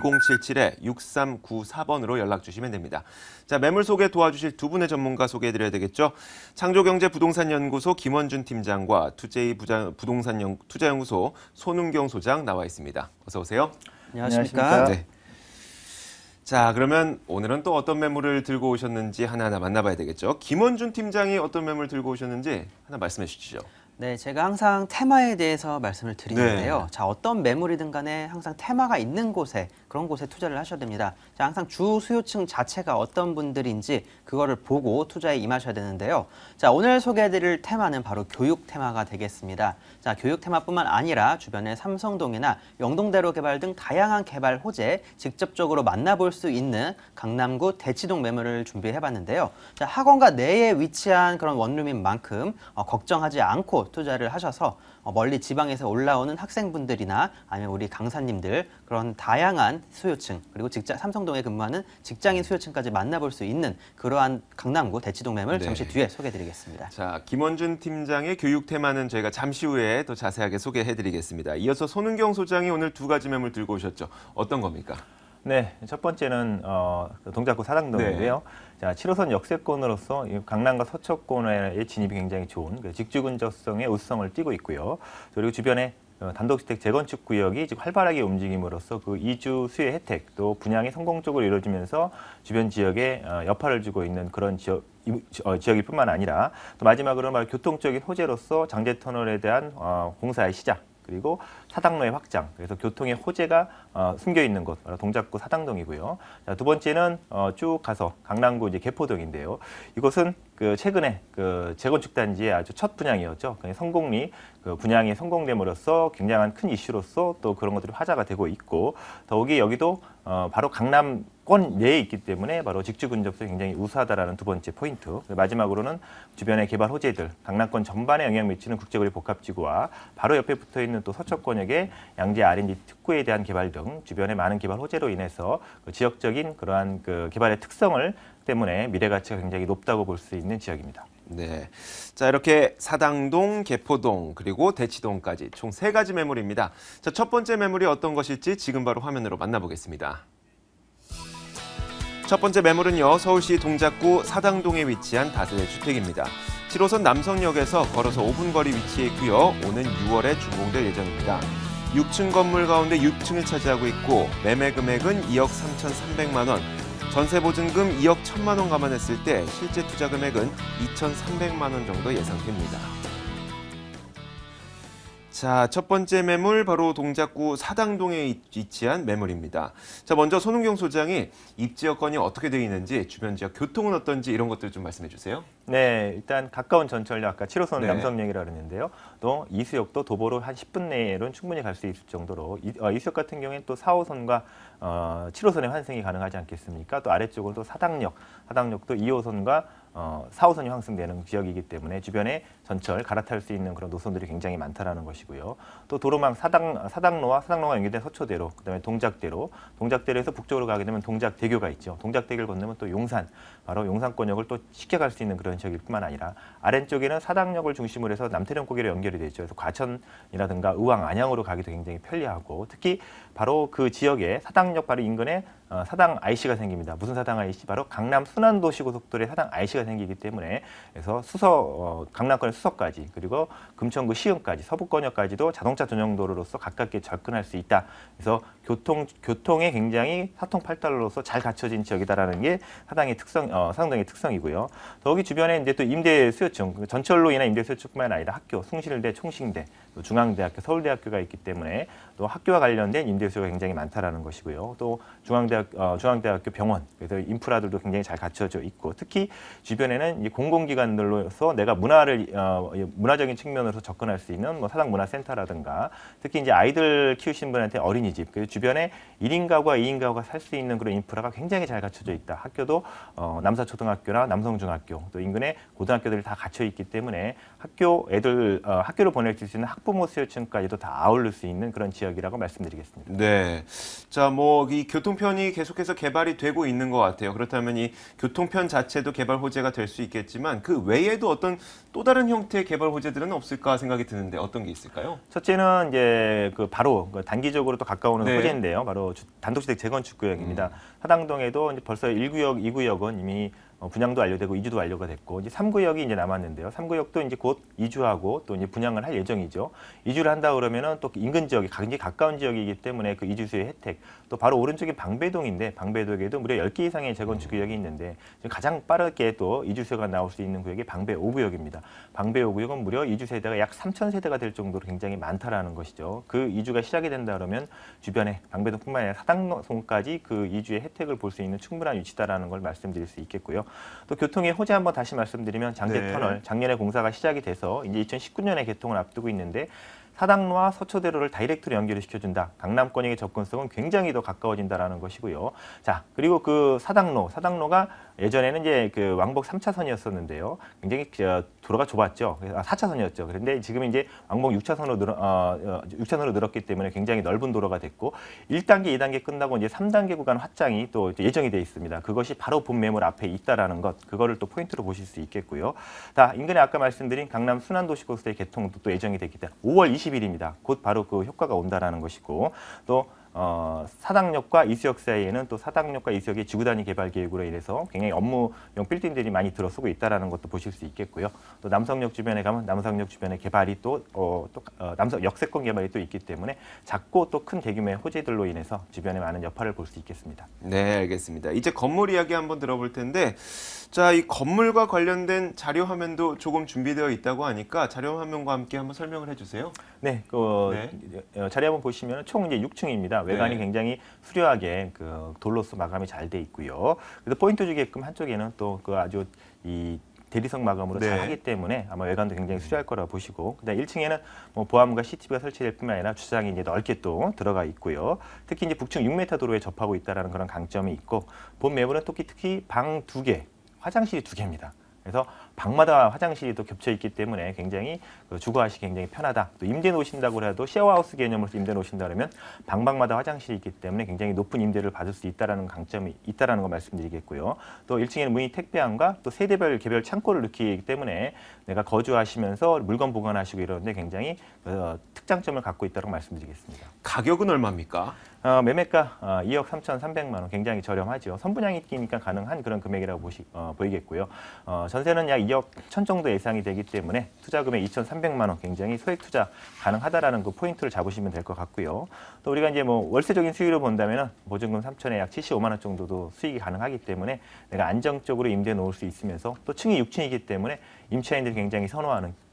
02-2077-6394번으로 연락 주시면 됩니다. 자, 매물 소개 도와주실 두 분의 전문가 소개해드려야 되겠죠. 창조경제부동산연구소 김원준 팀장과 투제이 부동산 투자연구소 손은경 소장 나와 있습니다. 어서 오세요. 안녕하십니까. 네. 자, 그러면 오늘은 또 어떤 매물을 들고 오셨는지 하나하나 만나봐야 되겠죠. 김원준 팀장이 어떤 매물 들고 오셨는지 하나 말씀해 주시죠. 네, 제가 항상 테마에 대해서 말씀을 드리는데요. 네. 자, 어떤 매물이든 간에 항상 테마가 있는 곳에, 그런 곳에 투자를 하셔야 됩니다. 자, 항상 주 수요층 자체가 어떤 분들인지 그거를 보고 투자에 임하셔야 되는데요. 자, 오늘 소개해드릴 테마는 바로 교육 테마가 되겠습니다. 자, 교육 테마뿐만 아니라 주변에 삼성동이나 영동대로 개발 등 다양한 개발 호재 직접적으로 만나볼 수 있는 강남구 대치동 매물을 준비해봤는데요. 자, 학원가 내에 위치한 그런 원룸인 만큼 걱정하지 않고 투자를 하셔서 멀리 지방에서 올라오는 학생분들이나 아니면 우리 강사님들 그런 다양한 수요층 그리고 삼성동에 근무하는 직장인 수요층까지 만나볼 수 있는 그러한 강남구 대치동 매물 네. 잠시 뒤에 소개해드리겠습니다. 자, 김원준 팀장의 교육 테마는 저희가 잠시 후에 더 자세하게 소개해드리겠습니다. 이어서 손은경 소장이 오늘 두 가지 매물 들고 오셨죠. 어떤 겁니까? 네, 첫 번째는 동작구 사당동이고요. 자, 7호선 역세권으로서 강남과 서초권의 진입이 굉장히 좋은 직주 근접성의 우수성을 띠고 있고요. 그리고 주변에 단독주택 재건축 구역이 활발하게 움직임으로써 그 이주 수혜 혜택 또 분양이 성공적으로 이루어지면서 주변 지역에 여파를 주고 있는 그런 지역일 뿐만 아니라 또 마지막으로는 말 교통적인 호재로서 장제터널에 대한 공사의 시작 그리고 사당로의 확장, 그래서 교통의 호재가 숨겨 있는 곳, 바로 동작구 사당동이고요. 자, 두 번째는 쭉 가서 강남구 이제 개포동인데요. 이곳은 최근에 재건축 단지의 아주 첫 분양이었죠. 성공리 분양이 성공됨으로써 굉장한 큰 이슈로서 또 그런 것들이 화제가 되고 있고, 더욱이 여기도 바로 강남권 내에 있기 때문에 바로 직주 근접성이 굉장히 우수하다라는 두 번째 포인트. 마지막으로는 주변의 개발 호재들, 강남권 전반에 영향 미치는 국제거리 복합지구와 바로 옆에 붙어 있는 또 서초권역의 양재 R&D 특구에 대한 개발 등 주변의 많은 개발 호재로 인해서 지역적인 그러한 개발의 특성을 때문에 미래 가치가 굉장히 높다고 볼 수 있는 지역입니다. 네, 자 이렇게 사당동, 개포동 그리고 대치동까지 총 3가지 매물입니다. 자, 첫 번째 매물이 어떤 것일지 지금 바로 화면으로 만나보겠습니다. 첫 번째 매물은요, 서울시 동작구 사당동에 위치한 다세대 주택입니다. 7호선 남성역에서 걸어서 5분 거리 위치해 있고요. 오는 6월에 준공될 예정입니다. 6층 건물 가운데 6층을 차지하고 있고 매매 금액은 2억 3,300만 원, 전세 보증금 2억 1,000만 원 감안했을 때 실제 투자 금액은 2,300만 원 정도 예상됩니다. 자, 첫 번째 매물 바로 동작구 사당동에 위치한 매물입니다. 자, 먼저 손은경 소장이 입지 여건이 어떻게 되어 있는지, 주변 지역 교통은 어떤지 이런 것들 좀 말씀해 주세요. 네, 일단 가까운 전철역 아까 7호선 네. 남성역이라고 그랬는데요. 또 이수역도 도보로 한 10분 내로는 충분히 갈 수 있을 정도로 이수역 같은 경우에는 또 4호선과 7호선의 환승이 가능하지 않겠습니까? 또 아래쪽으로 또 사당역도 2호선과 4호선이 환승되는 지역이기 때문에 주변에 전철 갈아탈 수 있는 그런 노선들이 굉장히 많다라는 것이고요. 또 도로망 사당로와 연계된 서초대로, 그다음에 동작대로에서 북쪽으로 가게 되면 동작대교가 있죠. 동작대교를 건너면 또 용산, 바로 용산권역을 또 쉽게 갈 수 있는 그런 지역일 뿐만 아니라 아래쪽에는 사당역을 중심으로 해서 남태령고개로 연결이 되죠. 그래서 과천이라든가 의왕, 안양으로 가기도 굉장히 편리하고, 특히 바로 그 지역에 사당역 바로 인근에 사당 IC가 생깁니다. 무슨 사당 IC? 바로 강남 순환도시고속도로에 사당 IC가 생기기 때문에, 그래서 강남권의 수서까지, 그리고 금천구 시흥까지, 서부권역까지도 자동차 전용도로로서 가깝게 접근할 수 있다. 그래서 교통에 굉장히 사통팔달로서 잘 갖춰진 지역이다라는 게 사당동의 특성이고요. 더욱이 주변에 이제 또 임대 수요층, 전철로 인한 임대 수요층뿐만 아니라 학교, 숭실대, 총신대, 또 중앙대학교, 서울대학교가 있기 때문에 또 학교와 관련된 임대 수요가 굉장히 많다라는 것이고요. 또 중앙대학교 병원, 그래서 인프라들도 굉장히 잘 갖춰져 있고, 특히 주변에는 공공기관들로서 내가 문화적인 측면으로서 접근할 수 있는 뭐 사당문화센터라든가, 특히 이제 아이들 키우시는 분한테 어린이집, 그리고 주변에 1인 가구와 2인 가구가 살 수 있는 그런 인프라가 굉장히 잘 갖춰져 있다. 학교도 남사초등학교나 남성중학교, 또 인근에 고등학교들이 다 갖춰 있기 때문에 학교를 보낼 수 있는 학부모 수요층까지도 다 아울릴 수 있는 그런 지역이라고 말씀드리겠습니다. 네. 자, 뭐 이 교통편이 계속해서 개발이 되고 있는 것 같아요. 그렇다면 이 교통편 자체도 개발 호재가 될 수 있겠지만 그 외에도 어떤 또 다른 형태의 개발 호재들은 없을까 생각이 드는데 어떤 게 있을까요? 첫째는 이제 바로 단기적으로 또 가까운 네. 호재인데요. 바로 단독주택 재건축 구역입니다. 사당동에도 이제 벌써 1구역, 2구역은 이미 분양도 완료되고 이주도 완료가 됐고, 이제 3구역이 이제 남았는데요. 3구역도 이제 곧 이주하고 또 이제 분양을 할 예정이죠. 이주를 한다 그러면은 또 인근 지역이 굉장히 가까운 지역이기 때문에 그 이주수의 혜택, 또 바로 오른쪽이 방배동인데 방배동에도 무려 10개 이상의 재건축 구역이 있는데 지금 가장 빠르게 또 이주수가 나올 수 있는 구역이 방배 5구역입니다. 방배 5구역은 무려 이주 세대가 약 3,000세대가 될 정도로 굉장히 많다라는 것이죠. 그 이주가 시작이 된다 그러면 주변에 방배동뿐만 아니라 사당동까지 그 이주의 혜택을 볼 수 있는 충분한 위치다라는 걸 말씀드릴 수 있겠고요. 또 교통의 호재 한번 다시 말씀드리면 장제터널, 작년에 공사가 시작이 돼서 이제 2019년에 개통을 앞두고 있는데, 사당로와 서초대로를 다이렉트로 연결을 시켜준다. 강남권역의 접근성은 굉장히 더 가까워진다라는 것이고요. 자, 그리고 그 사당로가 예전에는 이제 그 왕복 3차선이었었는데요. 굉장히 도로가 좁았죠. 4차선이었죠. 그런데 지금 이제 왕복 6차선으로 늘었기 때문에 굉장히 넓은 도로가 됐고, 1단계, 2단계 끝나고 이제 3단계 구간 확장이 또 예정이 돼 있습니다. 그것이 바로 본 매물 앞에 있다라는 것, 그거를 또 포인트로 보실 수 있겠고요. 자, 인근에 아까 말씀드린 강남 순환도시고속도로의 개통도 또 예정이 됐기 때문에 5월 20일입니다. 곧 바로 그 효과가 온다라는 것이고, 또 사당역과 이수역 사이에는 또 사당역과 이수역의 지구단위 개발 계획으로 인해서 굉장히 업무용 빌딩들이 많이 들어서고 있다는 것도 보실 수 있겠고요. 또 남성역 주변에 가면 남성역 주변에 개발이 남성 역세권 개발이 또 있기 때문에 작고 또 큰 대규모의 호재들로 인해서 주변에 많은 여파를 볼 수 있겠습니다. 네, 알겠습니다. 이제 건물 이야기 한번 들어볼 텐데, 자, 이 건물과 관련된 자료 화면도 조금 준비되어 있다고 하니까 자료 화면과 함께 한번 설명을 해주세요. 네, 자리 한번 보시면 총 이제 6층입니다. 외관이 네. 굉장히 수려하게 그 돌로서 마감이 잘 돼 있고요. 그래서 포인트 주게끔 한쪽에는 또 그 아주 이 대리석 마감으로 네. 잘 하기 때문에 아마 외관도 굉장히 수려할 거라고 보시고, 그다음 1층에는 뭐 보안과 CCTV가 설치될 뿐만 아니라 주차장이 이제 넓게 또 들어가 있고요. 특히 이제 북측 6m 도로에 접하고 있다라는 그런 강점이 있고, 본 매물은 특히 방 2개, 화장실이 2개입니다. 그래서 방마다 화장실이 또 겹쳐 있기 때문에 굉장히 주거하시기 굉장히 편하다. 또 임대 놓으신다고 해도 셰어하우스 개념으로서 임대 놓으신다 그러면 방마다 화장실이 있기 때문에 굉장히 높은 임대를 받을 수 있다라는 강점이 있다라는 거 말씀드리겠고요. 또 1층에는 문의 택배함과 또 세대별 개별 창고를 넣기 때문에 내가 거주하시면서 물건 보관하시고 이러는데 굉장히 특장점을 갖고 있다고 말씀드리겠습니다. 가격은 얼마입니까? 매매가 2억 3,300만 원, 굉장히 저렴하죠. 선분양이 끼니까 가능한 그런 금액이라고 보이겠고요. 전세는 약 2억 1천 정도 예상이 되기 때문에 투자 금액 2,300만 원, 굉장히 소액 투자 가능하다라는 그 포인트를 잡으시면 될 것 같고요. 또 우리가 이제 뭐 월세적인 수익을 본다면은 보증금 3천에 약 75만 원 정도도 수익이 가능하기 때문에 내가 안정적으로 임대 놓을 수 있으면서 또 층이 6층이기 때문에 임차인들이 굉장히 선호하는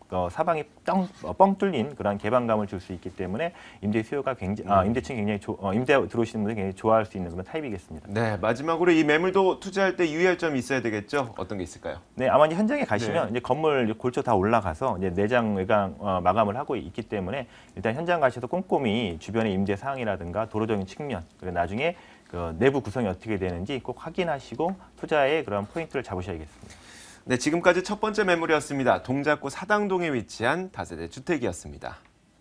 사방이 뻥 뚫린 그런 개방감을 줄 수 있기 때문에 임대 수요가 임대층이 굉장히 임대 들어오시는 분들이 굉장히 좋아할 수 있는 그런 타입이겠습니다. 네, 마지막으로 이 매물도 투자할 때 유의할 점이 있어야 되겠죠? 어떤 게 있을까요? 네, 아마 이제 현장에 가시면 네. 이제 건물 골조 다 올라가서 이제 내장 외강 마감을 하고 있기 때문에 일단 현장 가셔서 꼼꼼히 주변의 임대 사항이라든가 도로적인 측면 그리고 나중에 그 내부 구성이 어떻게 되는지 꼭 확인하시고 투자의 그런 포인트를 잡으셔야겠습니다. 네, 지금까지 첫 번째 매물이었습니다. 동작구 사당동에 위치한 다세대 주택이었습니다.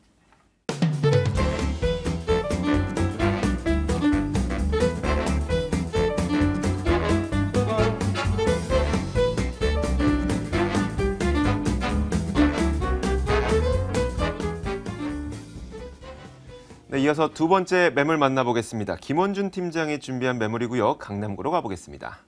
네, 이어서 두 번째 매물 만나보겠습니다. 김원준 팀장이 준비한 매물이고요. 강남구로 가보겠습니다.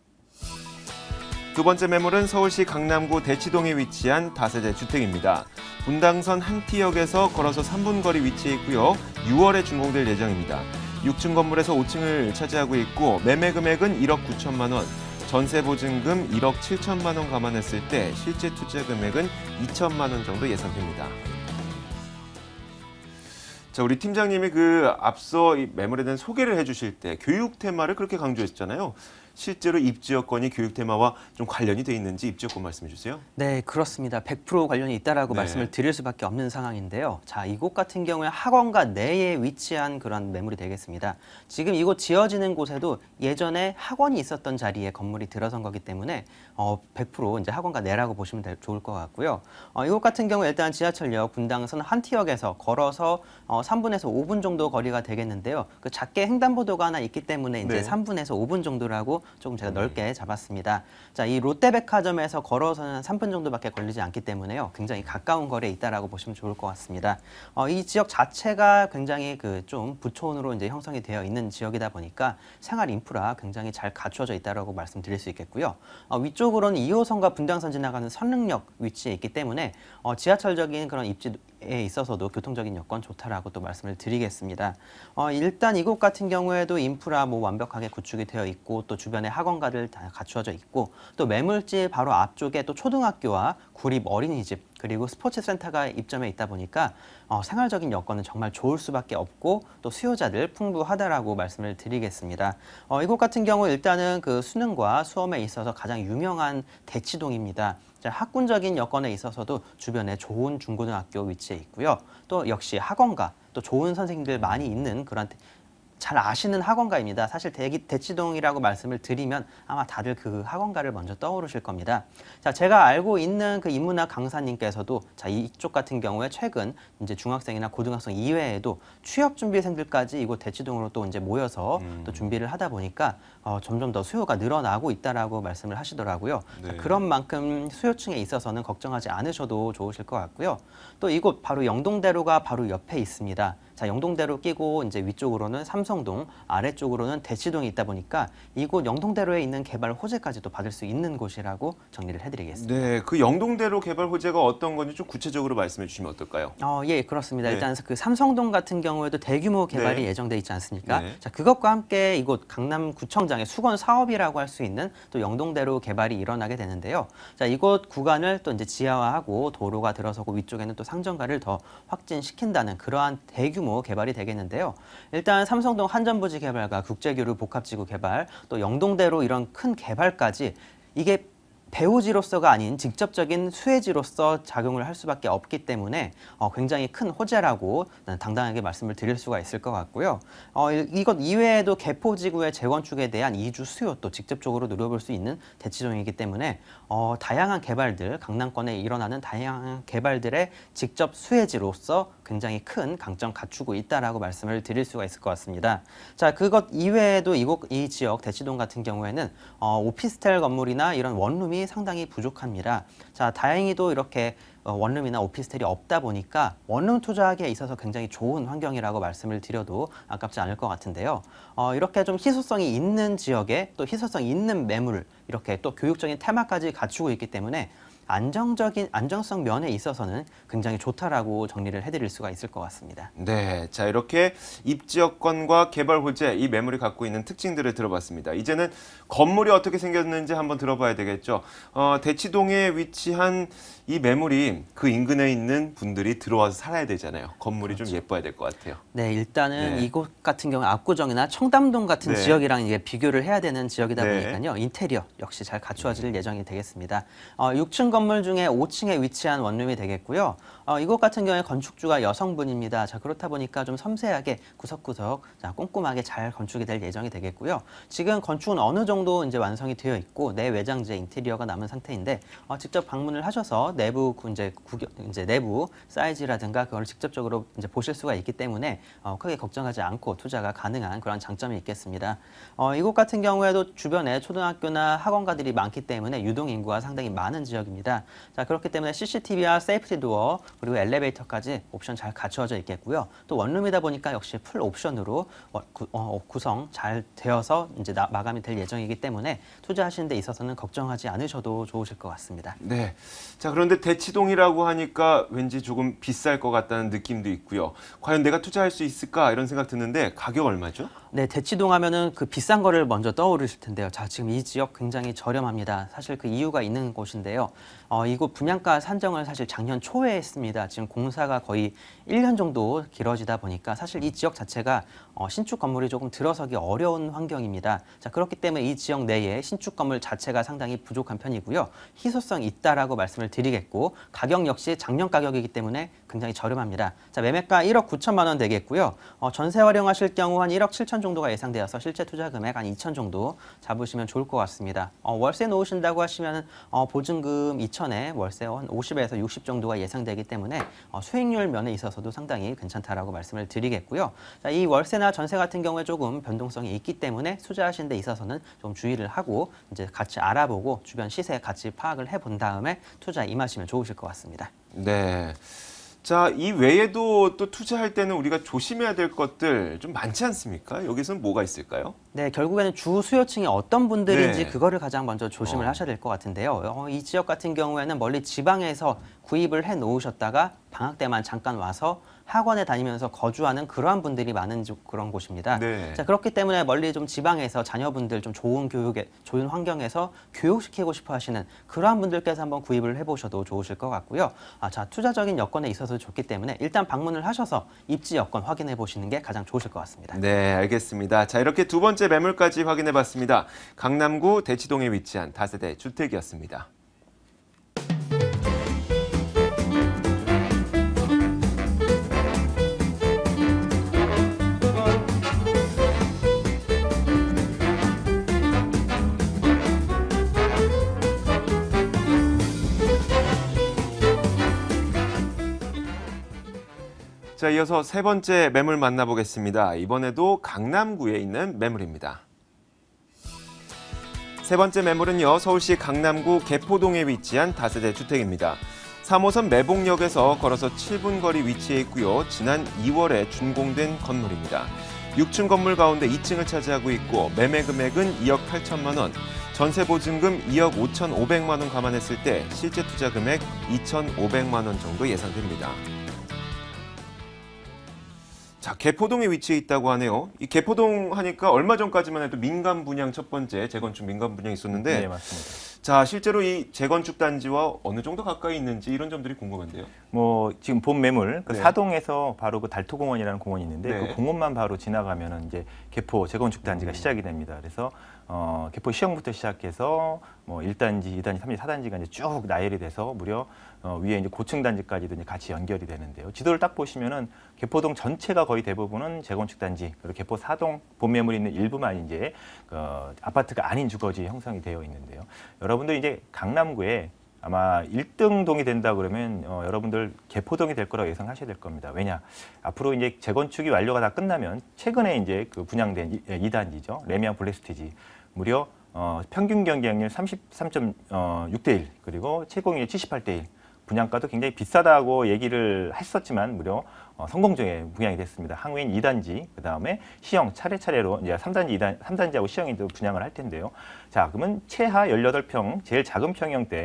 두 번째 매물은 서울시 강남구 대치동에 위치한 다세대 주택입니다. 분당선 한티역에서 걸어서 3분 거리 위치해 있고요. 6월에 준공될 예정입니다. 6층 건물에서 5층을 차지하고 있고 매매 금액은 1억 9천만 원, 전세 보증금 1억 7천만 원 감안했을 때 실제 투자 금액은 2천만 원 정도 예상됩니다. 자, 우리 팀장님이 앞서 이 매물에 대한 소개를 해주실 때 교육 테마를 그렇게 강조했잖아요. 실제로 입지 여건이 교육 테마와 좀 관련이 돼 있는지 입지 여건 말씀해 주세요. 네, 그렇습니다. 100% 관련이 있다라고 네. 말씀을 드릴 수밖에 없는 상황인데요. 자, 이곳 같은 경우에 학원가 내에 위치한 그런 매물이 되겠습니다. 지금 이곳 지어지는 곳에도 예전에 학원이 있었던 자리에 건물이 들어선 거기 때문에 100% 이제 학원가 내라고 보시면 좋을 것 같고요. 이곳 같은 경우 일단 지하철역 분당선 한티역에서 걸어서 3분에서 5분 정도 거리가 되겠는데요. 그 작게 횡단보도가 하나 있기 때문에 이제 네. 3분에서 5분 정도라고 조금 제가 넓게 잡았습니다. 자, 이 롯데백화점에서 걸어서는 3분 정도밖에 걸리지 않기 때문에요. 굉장히 가까운 거리에 있다라고 보시면 좋을 것 같습니다. 이 지역 자체가 굉장히 좀 부촌으로 이제 형성이 되어 있는 지역이다 보니까 생활 인프라 굉장히 잘 갖춰져 있다라고 말씀드릴 수 있겠고요. 위쪽으로는 2호선과 분당선 지나가는 선릉역 위치에 있기 때문에 지하철적인 그런 입지에 있어서도 교통적인 여건 좋다라고 또 말씀을 드리겠습니다. 일단 이곳 같은 경우에도 인프라 완벽하게 구축이 되어 있고 또 주변에 학원가들 다 갖추어져 있고 또 매물지 바로 앞쪽에 또 초등학교와 구립 어린이집 그리고 스포츠센터가 입점해 있다 보니까 생활적인 여건은 정말 좋을 수밖에 없고 또 수요자들 풍부하다라고 말씀을 드리겠습니다. 이곳 같은 경우 일단은 그 수능과 수험에 있어서 가장 유명한 대치동입니다. 학군적인 여건에 있어서도 주변에 좋은 중고등학교 위치에 있고요. 또 역시 학원가, 또 좋은 선생님들 많이 있는 그런 잘 아시는 학원가입니다. 사실 대치동이라고 말씀을 드리면 아마 다들 그 학원가를 먼저 떠오르실 겁니다. 자, 제가 알고 있는 그 인문학 강사님께서도 자, 이쪽 같은 경우에 최근 이제 중학생이나 고등학생 이외에도 취업 준비생들까지 이곳 대치동으로 또 이제 모여서 또 준비를 하다 보니까 점점 더 수요가 늘어나고 있다라고 말씀을 하시더라고요. 네. 자, 그런 만큼 수요층에 있어서는 걱정하지 않으셔도 좋으실 것 같고요. 또 이곳 바로 영동대로가 바로 옆에 있습니다. 자, 영동대로 끼고 이제 위쪽으로는 삼성동, 아래쪽으로는 대치동이 있다 보니까 이곳 영동대로에 있는 개발 호재까지도 받을 수 있는 곳이라고 정리를 해드리겠습니다. 네, 그 영동대로 개발 호재가 어떤 건지 좀 구체적으로 말씀해 주시면 어떨까요? 예, 그렇습니다. 네. 일단 그 삼성동 같은 경우에도 대규모 개발이 네. 예정돼 있지 않습니까? 네. 자, 그것과 함께 이곳 강남구청장의 수건 사업이라고 할 수 있는 또 영동대로 개발이 일어나게 되는데요. 자, 이곳 구간을 또 이제 지하화하고 도로가 들어서고 위쪽에는 또 상점가를 더 확진시킨다는 그러한 대규모 개발이 되겠는데요. 일단 삼성동 한전부지 개발과 국제교류 복합지구 개발, 또 영동대로 이런 큰 개발까지 이게 배후지로서가 아닌 직접적인 수혜지로서 작용을 할 수밖에 없기 때문에 굉장히 큰 호재라고 당당하게 말씀을 드릴 수가 있을 것 같고요. 이것 이외에도 개포지구의 재건축에 대한 이주 수요 또 직접적으로 누려볼 수 있는 대치동이기 때문에 다양한 개발들, 강남권에 일어나는 다양한 개발들의 직접 수혜지로서 굉장히 큰 강점 갖추고 있다라고 말씀을 드릴 수가 있을 것 같습니다. 자, 그것 이외에도 이 지역 대치동 같은 경우에는 오피스텔 건물이나 이런 원룸이 상당히 부족합니다. 자, 다행히도 이렇게 원룸이나 오피스텔이 없다 보니까 원룸 투자하기에 있어서 굉장히 좋은 환경이라고 말씀을 드려도 아깝지 않을 것 같은데요. 이렇게 좀 희소성이 있는 지역에 또 희소성이 있는 매물을 이렇게 또 교육적인 테마까지 갖추고 있기 때문에 안정성 면에 있어서는 굉장히 좋다라고 정리를 해드릴 수가 있을 것 같습니다. 네, 자 이렇게 입지 여건과 개발 호재, 이 매물이 갖고 있는 특징들을 들어봤습니다. 이제는 건물이 어떻게 생겼는지 한번 들어봐야 되겠죠. 대치동에 위치한 이 매물이 그 인근에 있는 분들이 들어와서 살아야 되잖아요. 건물이 좀 예뻐야 될 것 같아요. 네, 일단은 이곳 같은 경우 압구정이나 청담동 같은 지역이랑 이게 비교를 해야 되는 지역이다 보니까요. 인테리어 역시 잘 갖추어질 예정이 되겠습니다. 6층 건물 중에 5층에 위치한 원룸이 되겠고요. 이곳 같은 경우에 건축주가 여성분입니다. 자, 그렇다 보니까 좀 섬세하게 구석구석 꼼꼼하게 잘 건축이 될 예정이 되겠고요. 지금 건축은 어느 정도 이제 완성이 되어 있고 내외장재 인테리어가 남은 상태인데 직접 방문을 하셔서 내부 이제 내부 사이즈라든가 그걸 직접적으로 이제 보실 수가 있기 때문에 크게 걱정하지 않고 투자가 가능한 그런 장점이 있겠습니다. 이곳 같은 경우에도 주변에 초등학교나 학원가들이 많기 때문에 유동 인구가 상당히 많은 지역입니다. 자, 그렇기 때문에 CCTV와 세이프티 도어 그리고 엘리베이터까지 옵션 잘 갖추어져 있겠고요. 또 원룸이다 보니까 역시 풀 옵션으로 구성 잘 되어서 이제 마감이 될 예정이기 때문에 투자하시는 데 있어서는 걱정하지 않으셔도 좋으실 것 같습니다. 네. 자, 그런데 대치동이라고 하니까 왠지 조금 비쌀 것 같다는 느낌도 있고요. 과연 내가 투자할 수 있을까 이런 생각 드는데 가격 얼마죠? 네, 대치동 하면은 그 비싼 거를 먼저 떠오르실 텐데요. 자, 지금 이 지역 굉장히 저렴합니다. 사실 그 이유가 있는 곳인데요. 이곳 분양가 산정을 사실 작년 초에 했습니다. 지금 공사가 거의 1년 정도 길어지다 보니까 사실 이 지역 자체가 신축 건물이 조금 들어서기 어려운 환경입니다. 자, 그렇기 때문에 이 지역 내에 신축 건물 자체가 상당히 부족한 편이고요. 희소성 있다라고 말씀을 드리겠고 가격 역시 작년 가격이기 때문에 굉장히 저렴합니다. 자, 매매가 1억 9천만 원 되겠고요. 전세 활용하실 경우 한 1억 7천 정도가 예상되어서 실제 투자 금액 한 2천 정도 잡으시면 좋을 것 같습니다. 월세 놓으신다고 하시면 보증금 2천에 월세 한 50에서 60 정도가 예상되기 때문에 수익률 면에 있어서도 상당히 괜찮다라고 말씀을 드리겠고요. 자, 이 월세나 전세 같은 경우에 조금 변동성이 있기 때문에 투자하시는 데 있어서는 좀 주의를 하고 이제 같이 알아보고 주변 시세 같이 파악을 해본 다음에 투자에 임하시면 좋으실 것 같습니다. 네. 자, 이 외에도 또 투자할 때는 우리가 조심해야 될 것들 좀 많지 않습니까? 여기서는 뭐가 있을까요? 네, 결국에는 주 수요층이 어떤 분들인지 네. 그거를 가장 먼저 조심을 하셔야 될 것 같은데요. 이 지역 같은 경우에는 멀리 지방에서 구입을 해 놓으셨다가 방학 때만 잠깐 와서 학원에 다니면서 거주하는 그러한 분들이 많은 그런 곳입니다. 네. 자, 그렇기 때문에 멀리 좀 지방에서 자녀분들 좀 좋은 좋은 환경에서 교육시키고 싶어 하시는 그러한 분들께서 한번 구입을 해보셔도 좋으실 것 같고요. 자, 투자적인 여건에 있어서 좋기 때문에 일단 방문을 하셔서 입지 여건 확인해 보시는 게 가장 좋으실 것 같습니다. 네, 알겠습니다. 자, 이렇게 두 번째 매물까지 확인해 봤습니다. 강남구 대치동에 위치한 다세대 주택이었습니다. 자, 이어서 세 번째 매물 만나보겠습니다. 이번에도 강남구에 있는 매물입니다. 세 번째 매물은요, 서울시 강남구 개포동에 위치한 다세대 주택입니다. 3호선 매봉역에서 걸어서 7분 거리 위치해 있고요. 지난 2월에 준공된 건물입니다. 6층 건물 가운데 2층을 차지하고 있고 매매 금액은 2억 8천만 원, 전세 보증금 2억 5,500만 원 감안했을 때 실제 투자 금액 2,500만 원 정도 예상됩니다. 자, 개포동에 위치해 있다고 하네요. 이 개포동 하니까 얼마 전까지만 해도 민간 분양 첫 번째 재건축 민간 분양이 있었는데, 네, 맞습니다. 자, 실제로 이 재건축 단지와 어느 정도 가까이 있는지 이런 점들이 궁금한데요. 뭐 지금 본 매물 그 네. 사동에서 바로 그 달토공원이라는 공원이 있는데 네. 그 공원만 바로 지나가면은 이제 개포 재건축 단지가 시작이 됩니다. 그래서 개포 시형부터 시작해서 뭐 1단지, 2단지, 3단지, 4단지가 이제 쭉 나열이 돼서 무려 위에 이제 고층 단지까지도 이제 같이 연결이 되는데요. 지도를 딱 보시면은 개포동 전체가 거의 대부분은 재건축 단지, 그리고 개포 사동 본 매물이 있는 일부만 이제 아파트가 아닌 주거지 형성이 되어 있는데요. 여러분들 이제 강남구에 아마 1등 동이 된다 그러면 여러분들 개포동이 될 거라고 예상하셔야 될 겁니다. 왜냐? 앞으로 이제 재건축이 완료가 다 끝나면 최근에 이제 그 분양된 2단지죠. 레미안 블랙스티지 무려 평균 경쟁률 33.6대 1 그리고 채공률 78대 1 분양가도 굉장히 비싸다고 얘기를 했었지만 무려 성공적에 분양이 됐습니다. 항우인 2단지, 그 다음에 시형 차례차례로 이제 3단지하고 시형이 또 분양을 할 텐데요. 자, 그러면 최하 18평, 제일 작은 평형대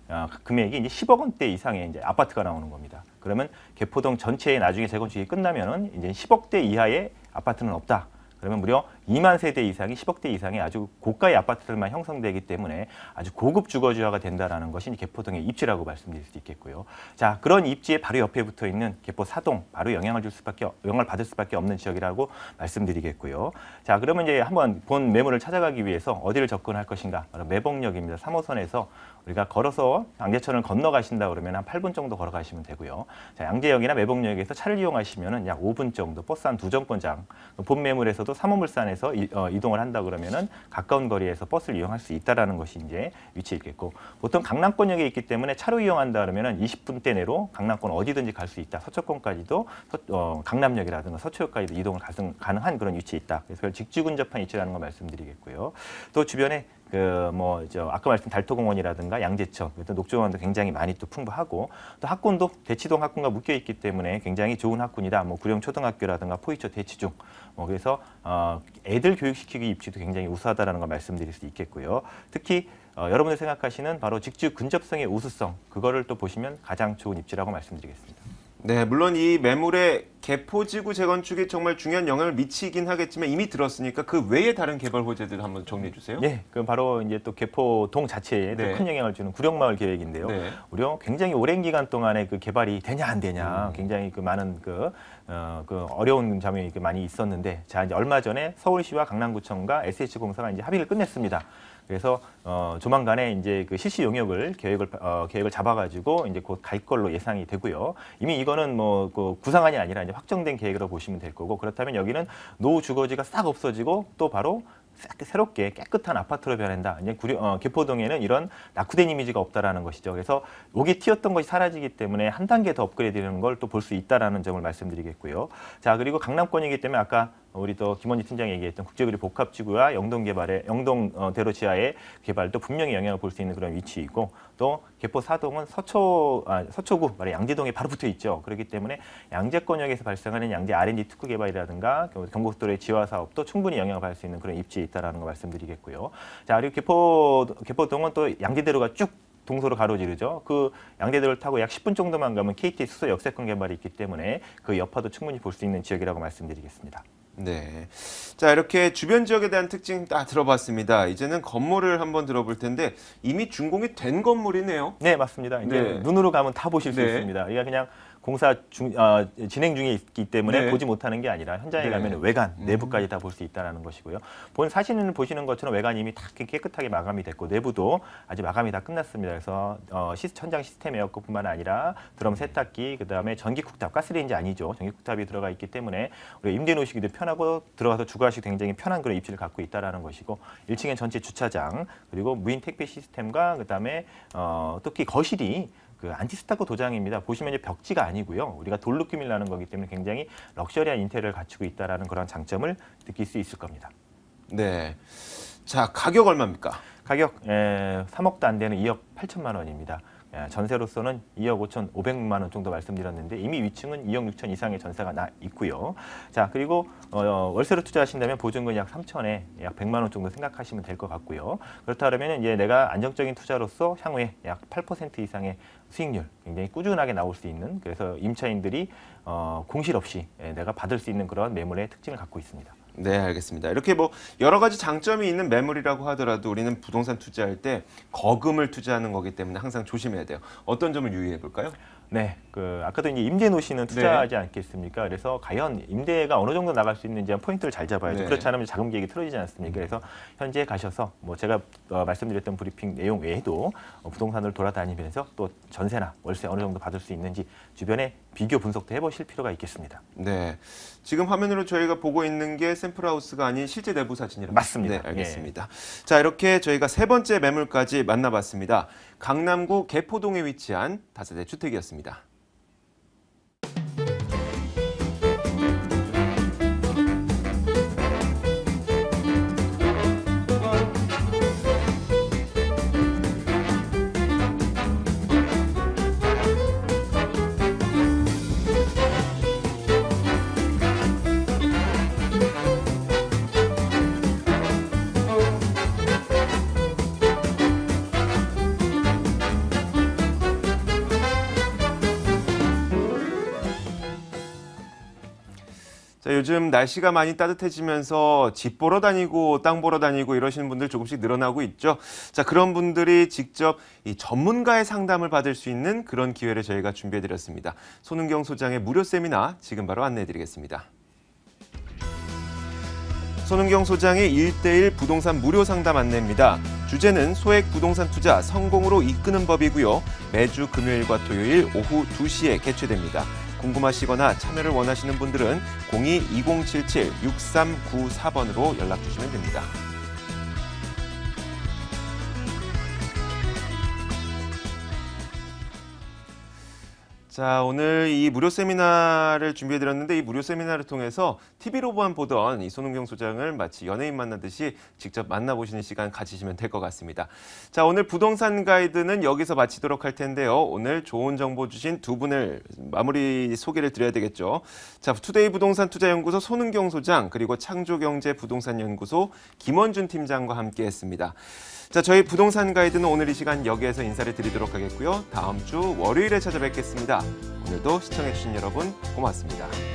금액이 이제 10억 원대 이상의 이제 아파트가 나오는 겁니다. 그러면 개포동 전체에 나중에 재건축이 끝나면은 이제 10억대 이하의 아파트는 없다. 그러면 무려 2만 세대 이상이 10억대 이상의 아주 고가의 아파트들만 형성되기 때문에 아주 고급 주거지화가 된다라는 것이 개포동의 입지라고 말씀드릴 수 있겠고요. 자, 그런 입지에 바로 옆에 붙어 있는 개포 사동, 바로 영향을 받을 수밖에 없는 지역이라고 말씀드리겠고요. 자, 그러면 이제 한번 본 매물을 찾아가기 위해서 어디를 접근할 것인가? 바로 매봉역입니다. 3호선에서 우리가 걸어서 양재천을 건너가신다 그러면 한 8분 정도 걸어가시면 되고요. 자, 양재역이나 매봉역에서 차를 이용하시면은 약 5분 정도, 버스 한 2정거장, 본 매물에서도 3호물산에서 이동을 한다 그러면은 가까운 거리에서 버스를 이용할 수 있다라는 것이 이제 위치있겠고, 보통 강남권역에 있기 때문에 차로 이용한다 그러면은 20분대 내로 강남권 어디든지 갈 수 있다. 서초권까지도 강남역이라든가 서초역까지도 이동을 가능한 그런 위치에 있다. 그래서 직주 근접한 위치라는 걸 말씀드리겠고요. 또 주변에 아까 말씀 달토공원이라든가 양재천, 또 녹조원도 굉장히 많이 또 풍부하고, 또 학군도 대치동 학군과 묶여 있기 때문에 굉장히 좋은 학군이다. 구룡초등학교라든가 포이초 대치중, 그래서 애들 교육시키기 입지도 굉장히 우수하다라는 걸 말씀드릴 수 있겠고요. 특히 여러분들 생각하시는 바로 직주 근접성의 우수성, 그거를 또 보시면 가장 좋은 입지라고 말씀드리겠습니다. 네, 물론 이 매물에 개포지구 재건축이 정말 중요한 영향을 미치긴 하겠지만 이미 들었으니까 그 외에 다른 개발 호재들 한번 정리해 주세요. 네, 그럼 바로 이제 또 개포동 자체에 네. 큰 영향을 주는 구룡마을 계획인데요. 네. 우려 굉장히 오랜 기간 동안에 그 개발이 되냐 안 되냐 굉장히 그 많은 어려운 점이 많이 있었는데, 자, 이제 얼마 전에 서울시와 강남구청과 SH공사가 이제 합의를 끝냈습니다. 그래서 조만간에 이제 그 실시 용역을 계획을 잡아가지고 이제 곧 갈 걸로 예상이 되고요. 이미 이거는 그 구상안이 아니라 이제 확정된 계획으로 보시면 될 거고, 그렇다면 여기는 노후 주거지가 싹 없어지고 또 바로 새롭게 깨끗한 아파트로 변한다. 이제 개포동에는 이런 낙후된 이미지가 없다라는 것이죠. 그래서 목이 튀었던 것이 사라지기 때문에 한 단계 더 업그레이드되는 걸 또 볼 수 있다라는 점을 말씀드리겠고요. 자, 그리고 강남권이기 때문에 아까 우리 또 김원지 팀장이 얘기했던 국제거리 복합지구와 영동 대로 지하의 개발도 분명히 영향을 볼 수 있는 그런 위치이고, 또 개포 사동은 서초구, 바로 양재동에 바로 붙어 있죠. 그렇기 때문에 양재권역에서 발생하는 양재 R&D 특구 개발이라든가 경고속도로의 지화 사업도 충분히 영향을 받을 수 있는 그런 입지에 있다라는 거 말씀드리겠고요. 자, 그리고 개포동은 또 양재대로가 쭉 동서로 가로지르죠. 그 양재대로를 타고 약 10분 정도만 가면 KT 수서 역세권 개발이 있기 때문에 그 여파도 충분히 볼 수 있는 지역이라고 말씀드리겠습니다. 네. 자, 이렇게 주변 지역에 대한 특징 다 들어봤습니다. 이제는 건물을 한번 들어볼 텐데 이미 준공이 된 건물이네요. 네, 맞습니다. 이제 네. 눈으로 가면 다 보실 수 있습니다. 이게 그냥 공사 진행 중에 있기 때문에 네. 보지 못하는 게 아니라 현장에 가면 외관, 내부까지 다 볼 수 있다는 것이고요. 본 사진을 보시는 것처럼 외관이 이미 다 깨끗하게 마감이 됐고, 내부도 아직 마감이 다 끝났습니다. 그래서 천장 시스템 에어컨뿐만 아니라 드럼 세탁기, 그다음에 전기 쿡탑, 가스레인지 아니죠. 전기 쿡탑이 들어가 있기 때문에 우리가 임대 놓으시기도 편하고 들어가서 주거하시기 굉장히 편한 그런 입지를 갖고 있다는 것이고, 1층엔 전체 주차장, 그리고 무인 택배 시스템과 그다음에 특히 거실이 그 안티스타코 도장입니다. 보시면 이제 벽지가 아니고요. 우리가 돌 느낌이 나는 거기 때문에 굉장히 럭셔리한 인테리어를 갖추고 있다는 그런 장점을 느낄 수 있을 겁니다. 네. 자, 가격 얼마입니까? 가격 3억도 안 되는 2억 8천만 원입니다. 전세로서는 2억 5,500만 원 정도 말씀드렸는데 이미 위층은 2억 6천 이상의 전세가 나 있고요. 자, 그리고 월세로 투자하신다면 보증금 약 3천에 약 100만 원 정도 생각하시면 될 것 같고요. 그렇다 그러면 이제 내가 안정적인 투자로서 향후에 약 8% 이상의 수익률 굉장히 꾸준하게 나올 수 있는, 그래서 임차인들이 공실 없이 내가 받을 수 있는 그런 매물의 특징을 갖고 있습니다. 네, 알겠습니다. 이렇게 여러 가지 장점이 있는 매물이라고 하더라도 우리는 부동산 투자할 때 거금을 투자하는 거기 때문에 항상 조심해야 돼요. 어떤 점을 유의해 볼까요? 네, 아까도 이제 임대 놓으시는 투자하지 않겠습니까? 그래서 과연 임대가 어느 정도 나갈 수 있는지 포인트를 잘 잡아야죠. 그렇지 않으면 자금 계획이 틀어지지 않습니까? 그래서 현재 가셔서 제가 말씀드렸던 브리핑 내용 외에도 부동산을 돌아다니면서 또 전세나 월세 어느 정도 받을 수 있는지 주변에 비교 분석도 해보실 필요가 있겠습니다. 네, 지금 화면으로 저희가 보고 있는 게 샘플하우스가 아닌 실제 내부 사진이라고. 맞습니다. 네, 알겠습니다. 자, 이렇게 저희가 세 번째 매물까지 만나봤습니다. 강남구 개포동에 위치한 다세대 주택이었습니다. 자, 요즘 날씨가 많이 따뜻해지면서 집 보러 다니고 땅 보러 다니고 이러시는 분들 조금씩 늘어나고 있죠. 자, 그런 분들이 직접 이 전문가의 상담을 받을 수 있는 그런 기회를 저희가 준비해드렸습니다. 손은경 소장의 무료 세미나 지금 바로 안내해드리겠습니다. 손은경 소장의 1:1 부동산 무료 상담 안내입니다. 주제는 소액 부동산 투자 성공으로 이끄는 법이고요. 매주 금요일과 토요일 오후 2시에 개최됩니다. 궁금하시거나 참여를 원하시는 분들은 02-2077-6394번으로 연락 주시면 됩니다. 자, 오늘 이 무료 세미나를 준비해드렸는데 이 무료 세미나를 통해서 TV로만 보던 이 손은경 소장을 마치 연예인 만나듯이 직접 만나보시는 시간 가지시면 될 것 같습니다. 자, 오늘 부동산 가이드는 여기서 마치도록 할 텐데요. 오늘 좋은 정보 주신 두 분을 마무리 소개를 드려야 되겠죠. 자, 투데이 부동산 투자연구소 손은경 소장 그리고 창조경제 부동산연구소 김원준 팀장과 함께했습니다. 자, 저희 부동산 가이드는 오늘 이 시간 여기에서 인사를 드리도록 하겠고요. 다음 주 월요일에 찾아뵙겠습니다. 오늘도 시청해주신 여러분 고맙습니다.